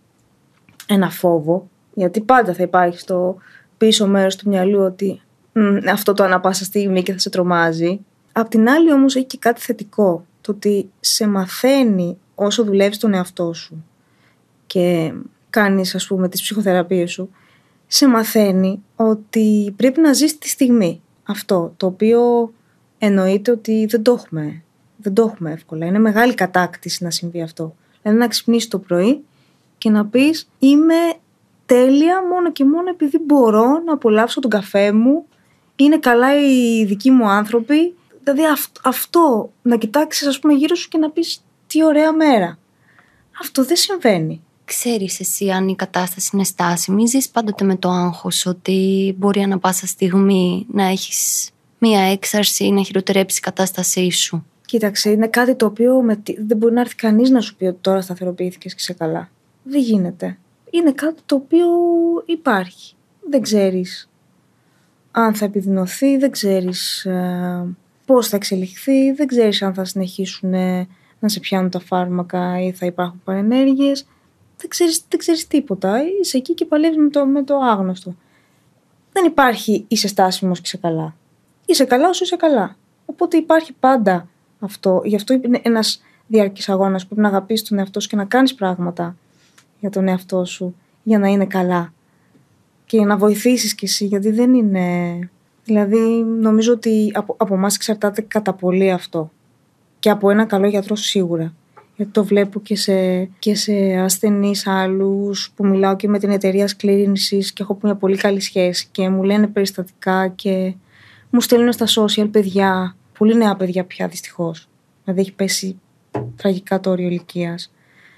ένα φόβο, γιατί πάντα θα υπάρχει στο πίσω μέρος του μυαλού ότι αυτό το ανά πάσα στιγμή και θα σε τρομάζει. Απ' την άλλη όμως έχει και κάτι θετικό, το ότι σε μαθαίνει όσο δουλεύεις τον εαυτό σου και κάνεις, ας πούμε, τις ψυχοθεραπείες σου, σε μαθαίνει ότι πρέπει να ζεις τη στιγμή. Αυτό το οποίο εννοείται ότι δεν το έχουμε εύκολα. Είναι μεγάλη κατάκτηση να συμβεί αυτό. Δηλαδή να ξυπνήσεις το πρωί και να πεις είμαι τέλεια μόνο και μόνο επειδή μπορώ να απολαύσω τον καφέ μου, είναι καλά οι δικοί μου άνθρωποι. Δηλαδή αυτό, να κοιτάξεις, ας πούμε, γύρω σου και να πεις τι ωραία μέρα. Αυτό δεν συμβαίνει. Ξέρεις εσύ αν η κατάσταση είναι στάσιμη, ζεις πάντοτε με το άγχος ότι μπορεί ανά πάσα στιγμή να έχεις μία έξαρση ή να χειροτερέψει η κατάστασή σου? Κοίταξε, είναι κάτι το οποίο δεν μπορεί να έρθει κανείς να σου πει ότι τώρα σταθεροποιήθηκες και είσαι καλά. Δεν γίνεται. Είναι κάτι το οποίο υπάρχει. Δεν ξέρεις αν θα επιδεινωθεί, δεν ξέρεις πώς θα εξελιχθεί, δεν ξέρεις αν θα συνεχίσουν να σε πιάνουν τα φάρμακα ή θα υπάρχουν παρενέργειες. Δεν ξέρεις τίποτα. Είσαι εκεί και παλεύεις με το άγνωστο. Δεν υπάρχει είσαι στάσιμος και είσαι καλά. Είσαι καλά όσο είσαι καλά. Οπότε υπάρχει πάντα αυτό. Γι' αυτό είναι ένας διαρκής αγώνας που πρέπει να αγαπήσεις τον εαυτό σου και να κάνεις πράγματα για τον εαυτό σου για να είναι καλά. Και να βοηθήσεις κι εσύ, γιατί δεν είναι. Δηλαδή, νομίζω ότι από εμάς εξαρτάται κατά πολύ αυτό. Και από ένα καλό γιατρό σίγουρα. Γιατί το βλέπω και σε ασθενείς άλλους που μιλάω και με την εταιρεία σκλήρινσης και έχω μια πολύ καλή σχέση και μου λένε περιστατικά και μου στέλνουν στα social παιδιά, πολύ νέα παιδιά πια δυστυχώς. Δηλαδή έχει πέσει τραγικά το όριο ηλικίας.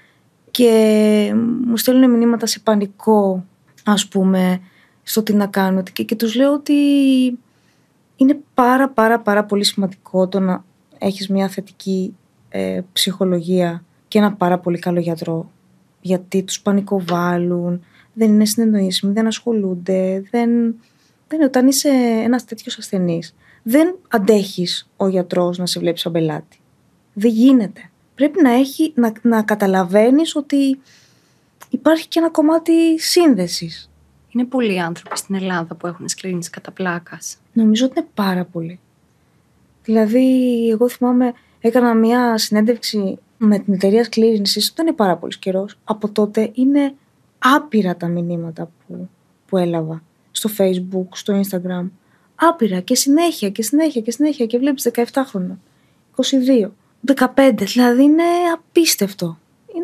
Και μου στέλνουν μηνύματα σε πανικό, ας πούμε, στο τι να κάνω. Και τους λέω ότι είναι πάρα πολύ σημαντικό το να έχεις μια θετική ψυχολογία και ένα πάρα πολύ καλό γιατρό. Γιατί τους πανικοβάλλουν, δεν είναι συνεννοήσιμοι, δεν ασχολούνται, όταν είσαι ένας τέτοιος ασθενής, δεν αντέχεις ο γιατρός να σε βλέπει σαν πελάτη. Δεν γίνεται. Πρέπει να καταλαβαίνεις ότι υπάρχει και ένα κομμάτι σύνδεσης. Είναι πολλοί άνθρωποι στην Ελλάδα που έχουν σκληρίνηση κατά πλάκας. Νομίζω ότι είναι πάρα πολλοί. Δηλαδή, εγώ θυμάμαι, έκανα μια συνέντευξη με την εταιρεία σκλήρινσης, δεν είναι πάρα πολύ καιρός. Από τότε είναι άπειρα τα μηνύματα που έλαβα στο Facebook, στο Instagram. Άπειρα και συνέχεια και βλέπεις 17 χρόνια, 22, 15, δηλαδή είναι απίστευτο.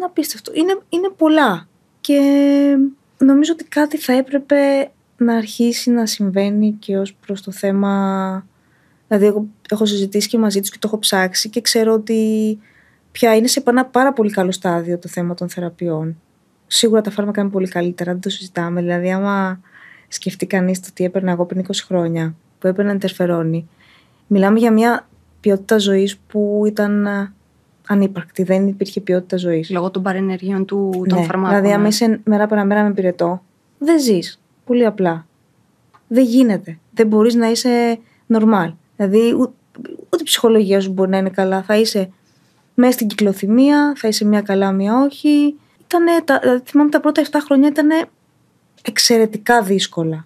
Είναι πολλά. Και νομίζω ότι κάτι θα έπρεπε να αρχίσει να συμβαίνει και ως προς το θέμα. Δηλαδή, εγώ έχω συζητήσει και μαζί τους και το έχω ψάξει και ξέρω ότι πια είναι σε ένα πάρα πολύ καλό στάδιο το θέμα των θεραπείων. Σίγουρα τα φάρμακα είναι πολύ καλύτερα, δεν το συζητάμε. Δηλαδή, άμα σκεφτεί κανείς το τι έπαιρνα εγώ πριν 20 χρόνια, που έπαιρνα εντερφερόνη, μιλάμε για μια ποιότητα ζωής που ήταν ανύπαρκτη. Δεν υπήρχε ποιότητα ζωής. Λόγω των παρενεργειών των φαρμάκων. Δηλαδή, άμα είσαι μέρα παραμέρα με πυρετό, δεν ζεις. Πολύ απλά. Δεν γίνεται. Δεν μπορείς να είσαι normal. Δηλαδή, ούτε η ψυχολογία σου μπορεί να είναι καλά. Θα είσαι μέσα στην κυκλοθυμία, θα είσαι μία καλά, μία όχι. Θυμάμαι τα πρώτα 7 χρόνια ήταν εξαιρετικά δύσκολα.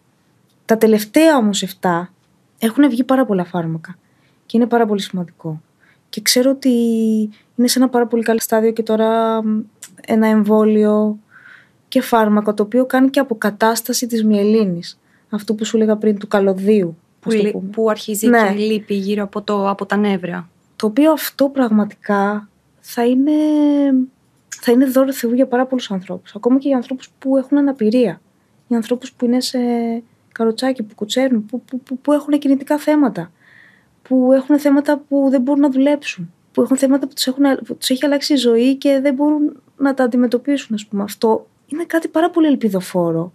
Τα τελευταία όμως 7 έχουν βγει πάρα πολλά φάρμακα και είναι πάρα πολύ σημαντικό. Και ξέρω ότι είναι σε ένα πάρα πολύ καλό στάδιο και τώρα ένα εμβόλιο και φάρμακο το οποίο κάνει και αποκατάσταση της μυελίνης. Αυτό που σου έλεγα πριν, του καλωδίου. Που αρχίζει και λείπει γύρω από τα νεύρα. Το οποίο αυτό πραγματικά θα είναι δώρο Θεού για πάρα πολλούς ανθρώπους. Ακόμα και για ανθρώπους που έχουν αναπηρία. Για ανθρώπους που είναι σε καροτσάκι, που κουτσέρνουν, που έχουν κινητικά θέματα. Που έχουν θέματα που δεν μπορούν να δουλέψουν. Που έχουν θέματα που τους έχει αλλάξει η ζωή και δεν μπορούν να τα αντιμετωπίσουν, ας πούμε. Αυτό είναι κάτι πάρα πολύ ελπιδοφόρο.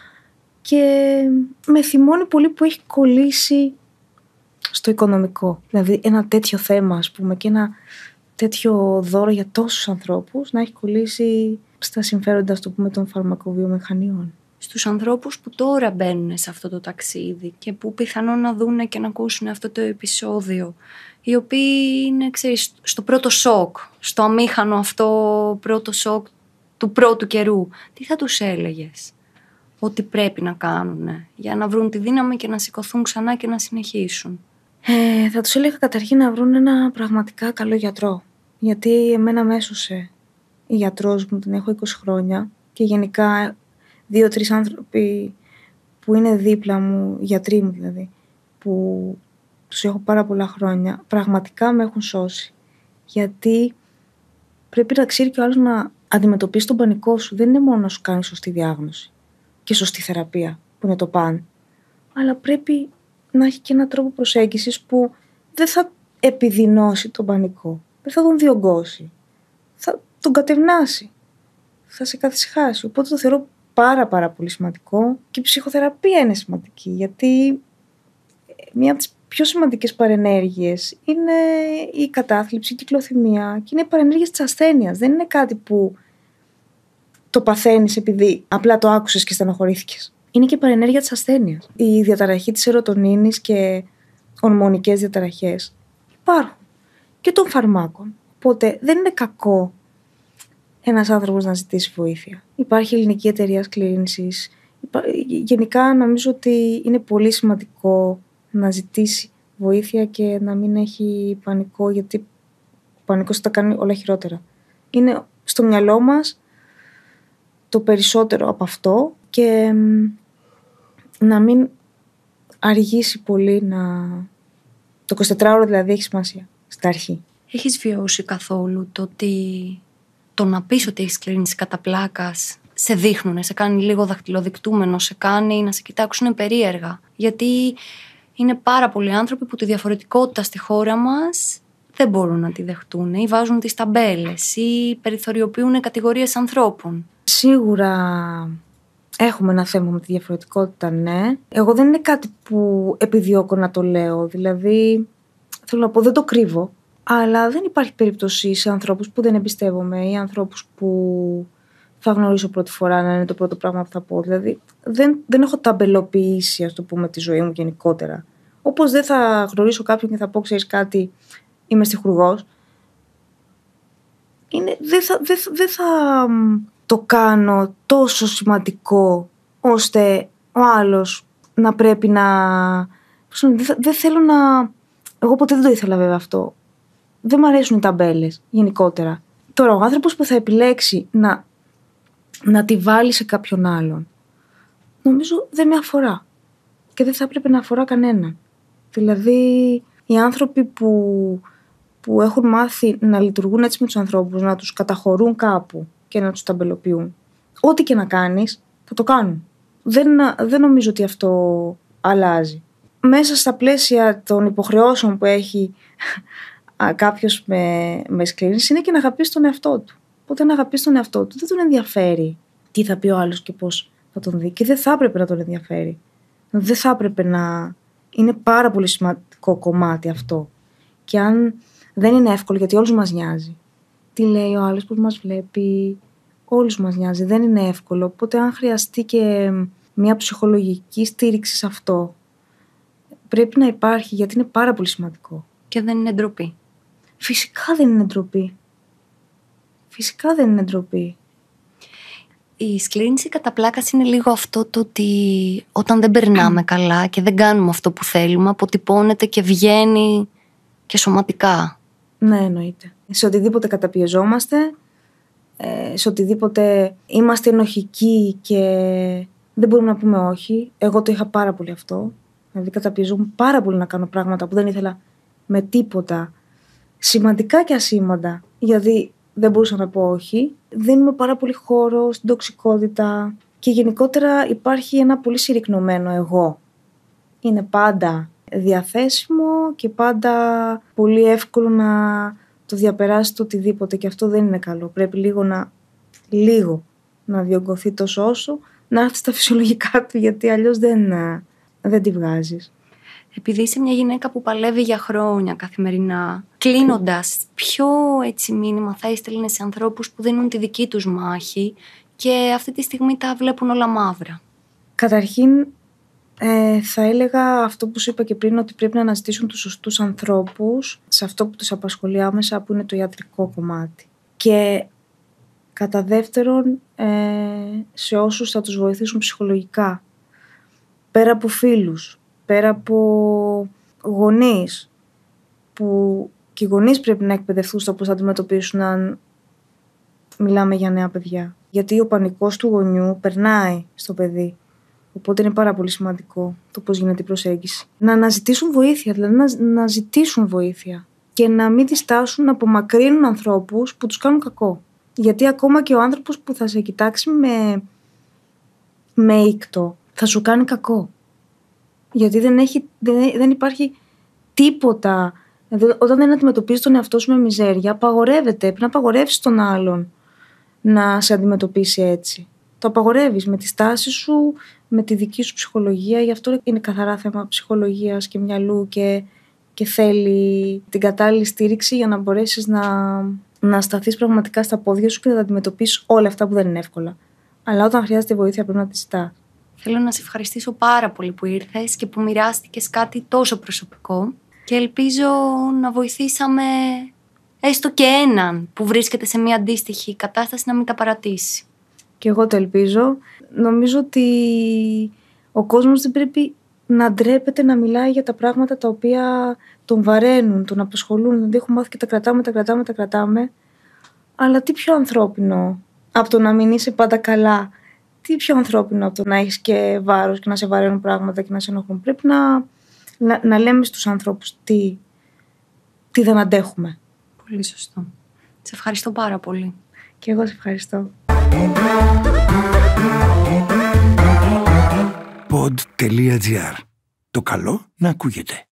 Και με θυμώνει πολύ που έχει κολλήσει στο οικονομικό. Δηλαδή ένα τέτοιο θέμα, ας πούμε, και ένα τέτοιο δώρο για τόσους ανθρώπους να έχει κολλήσει στα συμφέροντα, ας το πούμε, των φαρμακοβιομηχανιών. Στους ανθρώπους που τώρα μπαίνουν σε αυτό το ταξίδι και που πιθανόν να δούνε και να ακούσουν αυτό το επεισόδιο, οι οποίοι είναι, ξέρεις, στο πρώτο σοκ, στο αμήχανο αυτό πρώτο σοκ του πρώτου καιρού, τι θα τους έλεγες ότι πρέπει να κάνουν για να βρουν τη δύναμη και να σηκωθούν ξανά και να συνεχίσουν? Θα τους έλεγα καταρχήν να βρουν ένα πραγματικά καλό γιατρό. Γιατί εμένα με έσωσε η γιατρός μου, την έχω 20 χρόνια και γενικά 2-3 άνθρωποι που είναι δίπλα μου, γιατροί μου δηλαδή, που τους έχω πάρα πολλά χρόνια, πραγματικά με έχουν σώσει. Γιατί πρέπει να ξέρει και ο άλλος να αντιμετωπίσει τον πανικό σου. Δεν είναι μόνο να σου κάνει σωστή διάγνωση και σωστή θεραπεία, που είναι το παν. Αλλά πρέπει να έχει και έναν τρόπο προσέγγισης που δεν θα επιδεινώσει τον πανικό. Δεν θα τον διωγγώσει. Θα τον κατευνάσει. Θα σε καθησυχάσει. Οπότε το θεωρώ πάρα πολύ σημαντικό. Και η ψυχοθεραπεία είναι σημαντική. Γιατί μία από τις πιο σημαντικές παρενέργειες είναι η κατάθλιψη, η κυκλοθυμία. Και είναι οι παρενέργειες της ασθένειας. Δεν είναι κάτι που το παθαίνεις επειδή απλά το άκουσες και στενοχωρήθηκες. Είναι και η παρενέργεια της ασθένειας. Η διαταραχή της σερωτονίνης και ορμονικές διαταραχές υπάρχουν. Και των φαρμάκων. Οπότε δεν είναι κακό ένας άνθρωπος να ζητήσει βοήθεια. Υπάρχει ελληνική εταιρεία σκλήρινσης. Γενικά νομίζω ότι είναι πολύ σημαντικό να ζητήσει βοήθεια και να μην έχει πανικό, γιατί ο πανικός θα τα κάνει όλα χειρότερα. Είναι στο μυαλό μας το περισσότερο από αυτό και να μην αργήσει πολύ να... Το 24ωρο δηλαδή έχει σημασία στα αρχή. Έχεις βιώσει καθόλου το να πεις ότι έχεις κλίνηση κατά πλάκας σε δείχνουνε, σε κάνει λίγο δαχτυλοδεικτούμενο, σε κάνει να σε κοιτάξουν περίεργα? Γιατί είναι πάρα πολλοί άνθρωποι που τη διαφορετικότητα στη χώρα μας δεν μπορούν να τη δεχτούν ή βάζουν τις ταμπέλες ή περιθωριοποιούν κατηγορίες ανθρώπων. Σίγουρα έχουμε ένα θέμα με τη διαφορετικότητα, ναι. Εγώ δεν είναι κάτι που επιδιώκω να το λέω. Δηλαδή, θέλω να πω, δεν το κρύβω. Αλλά δεν υπάρχει περίπτωση σε ανθρώπους που δεν εμπιστεύομαι ή ανθρώπους που θα γνωρίσω πρώτη φορά να είναι το πρώτο πράγμα που θα πω. Δηλαδή, δεν έχω ταμπελοποιήσει, ας το πούμε, τη ζωή μου γενικότερα. Όπως δεν θα γνωρίσω κάποιον και θα πω, ξέρεις κάτι, είμαι στιχουργός. Δεν θα το κάνω τόσο σημαντικό ώστε ο άλλος να πρέπει να... Δεν θέλω να... Εγώ ποτέ δεν το ήθελα βέβαια αυτό. Δεν μου αρέσουν οι ταμπέλες γενικότερα. Τώρα ο άνθρωπος που θα επιλέξει να τη βάλει σε κάποιον άλλον, νομίζω δεν με αφορά. Και δεν θα έπρεπε να αφορά κανέναν. Δηλαδή οι άνθρωποι που έχουν μάθει να λειτουργούν έτσι με τους ανθρώπους, να τους καταχωρούν κάπου και να τους ταμπελοποιούν, ό,τι και να κάνεις θα το κάνουν. Δεν νομίζω ότι αυτό αλλάζει. Μέσα στα πλαίσια των υποχρεώσεων που έχει κάποιος με σκλήρυνση είναι και να αγαπήσει τον εαυτό του. Οπότε να αγαπήσει τον εαυτό του δεν τον ενδιαφέρει τι θα πει ο άλλος και πώς θα τον δει. Και δεν θα έπρεπε να τον ενδιαφέρει. Δεν θα έπρεπε να... Είναι πάρα πολύ σημαντικό κομμάτι αυτό. Και αν δεν είναι εύκολο, γιατί όλους μας νοιάζει. Τι λέει ο άλλος, πώς μας βλέπει, όλους μας νοιάζει. Δεν είναι εύκολο. Οπότε αν χρειαστεί και μια ψυχολογική στήριξη σε αυτό, πρέπει να υπάρχει, γιατί είναι πάρα πολύ σημαντικό. Και δεν είναι ντροπή. Φυσικά δεν είναι ντροπή. Φυσικά δεν είναι ντροπή. Η σκλήρυνση κατά πλάκας είναι λίγο αυτό το ότι όταν δεν περνάμε καλά και δεν κάνουμε αυτό που θέλουμε, αποτυπώνεται και βγαίνει και σωματικά. Ναι, εννοείται. Σε οτιδήποτε καταπιεζόμαστε, σε οτιδήποτε είμαστε ενοχικοί και δεν μπορούμε να πούμε όχι. Εγώ το είχα πάρα πολύ αυτό. Δηλαδή καταπιεζόμουν πάρα πολύ να κάνω πράγματα που δεν ήθελα με τίποτα. Σημαντικά και ασήμαντα. Γιατί δεν μπορούσα να πω όχι. Δίνουμε πάρα πολύ χώρο στην τοξικότητα. Και γενικότερα υπάρχει ένα πολύ συρρικνωμένο εγώ. Είναι πάντα διαθέσιμο και πάντα πολύ εύκολο να το διαπεράσει το οτιδήποτε. Και αυτό δεν είναι καλό. Πρέπει λίγο να διωγγωθεί τόσο όσο να έρθει στα φυσιολογικά του, γιατί αλλιώς δεν τη βγάζεις. Επειδή είσαι μια γυναίκα που παλεύει για χρόνια καθημερινά, κλείνοντας, ποιο έτσι μήνυμα θα έστελνε σε ανθρώπους που δίνουν τη δική τους μάχη και αυτή τη στιγμή τα βλέπουν όλα μαύρα? Καταρχήν, θα έλεγα αυτό που σου είπα και πριν, ότι πρέπει να αναζητήσουν τους σωστούς ανθρώπους σε αυτό που τους απασχολεί άμεσα, που είναι το ιατρικό κομμάτι. Και κατά δεύτερον, σε όσους θα τους βοηθήσουν ψυχολογικά, πέρα από φίλους, πέρα από γονείς, που και οι γονείς πρέπει να εκπαιδευτούν στο πώς θα αντιμετωπίσουν αν μιλάμε για νέα παιδιά. Γιατί ο πανικός του γονιού περνάει στο παιδί. Οπότε είναι πάρα πολύ σημαντικό το πώς γίνεται η προσέγγιση. Να αναζητήσουν βοήθεια, δηλαδή να ζητήσουν βοήθεια. Και να μην διστάσουν να απομακρύνουν ανθρώπους που τους κάνουν κακό. Γιατί ακόμα και ο άνθρωπος που θα σε κοιτάξει με ήκτο θα σου κάνει κακό. Γιατί δεν υπάρχει τίποτα. Δηλαδή, όταν δεν αντιμετωπίζεις τον εαυτό σου με μιζέρια, απαγορεύεται. Πρέπει να απαγορεύσεις τον άλλον να σε αντιμετωπίσει έτσι. Το απαγορεύεις με τη στάση σου, με τη δική σου ψυχολογία. Γι' αυτό είναι καθαρά θέμα ψυχολογίας και μυαλού και θέλει την κατάλληλη στήριξη για να μπορέσεις να σταθείς πραγματικά στα πόδια σου και να τα αντιμετωπίσεις όλα αυτά που δεν είναι εύκολα. Αλλά όταν χρειάζεται βοήθεια πρέπει να τη ζητάς. Θέλω να σε ευχαριστήσω πάρα πολύ που ήρθες και που μοιράστηκες κάτι τόσο προσωπικό και ελπίζω να βοηθήσαμε έστω και έναν που βρίσκεται σε μια αντίστοιχη κατάσταση να μην τα παρατήσει. Και εγώ το ελπίζω. Νομίζω ότι ο κόσμος δεν πρέπει να ντρέπεται να μιλάει για τα πράγματα τα οποία τον βαραίνουν, τον απασχολούν. Δηλαδή έχουμε μάθει και τα κρατάμε. Αλλά τι πιο ανθρώπινο από το να μην είσαι πάντα καλά. Τι πιο ανθρώπινο από το να έχεις και βάρος και να σε βαραίνουν πράγματα και να σε ενοχλούν. Πρέπει να λέμε στους ανθρώπους τι δεν αντέχουμε. Πολύ σωστό. Σε ευχαριστώ πάρα πολύ. Και εγώ σε ευχαριστώ. Pod.gr. Το καλό να ακούγεται.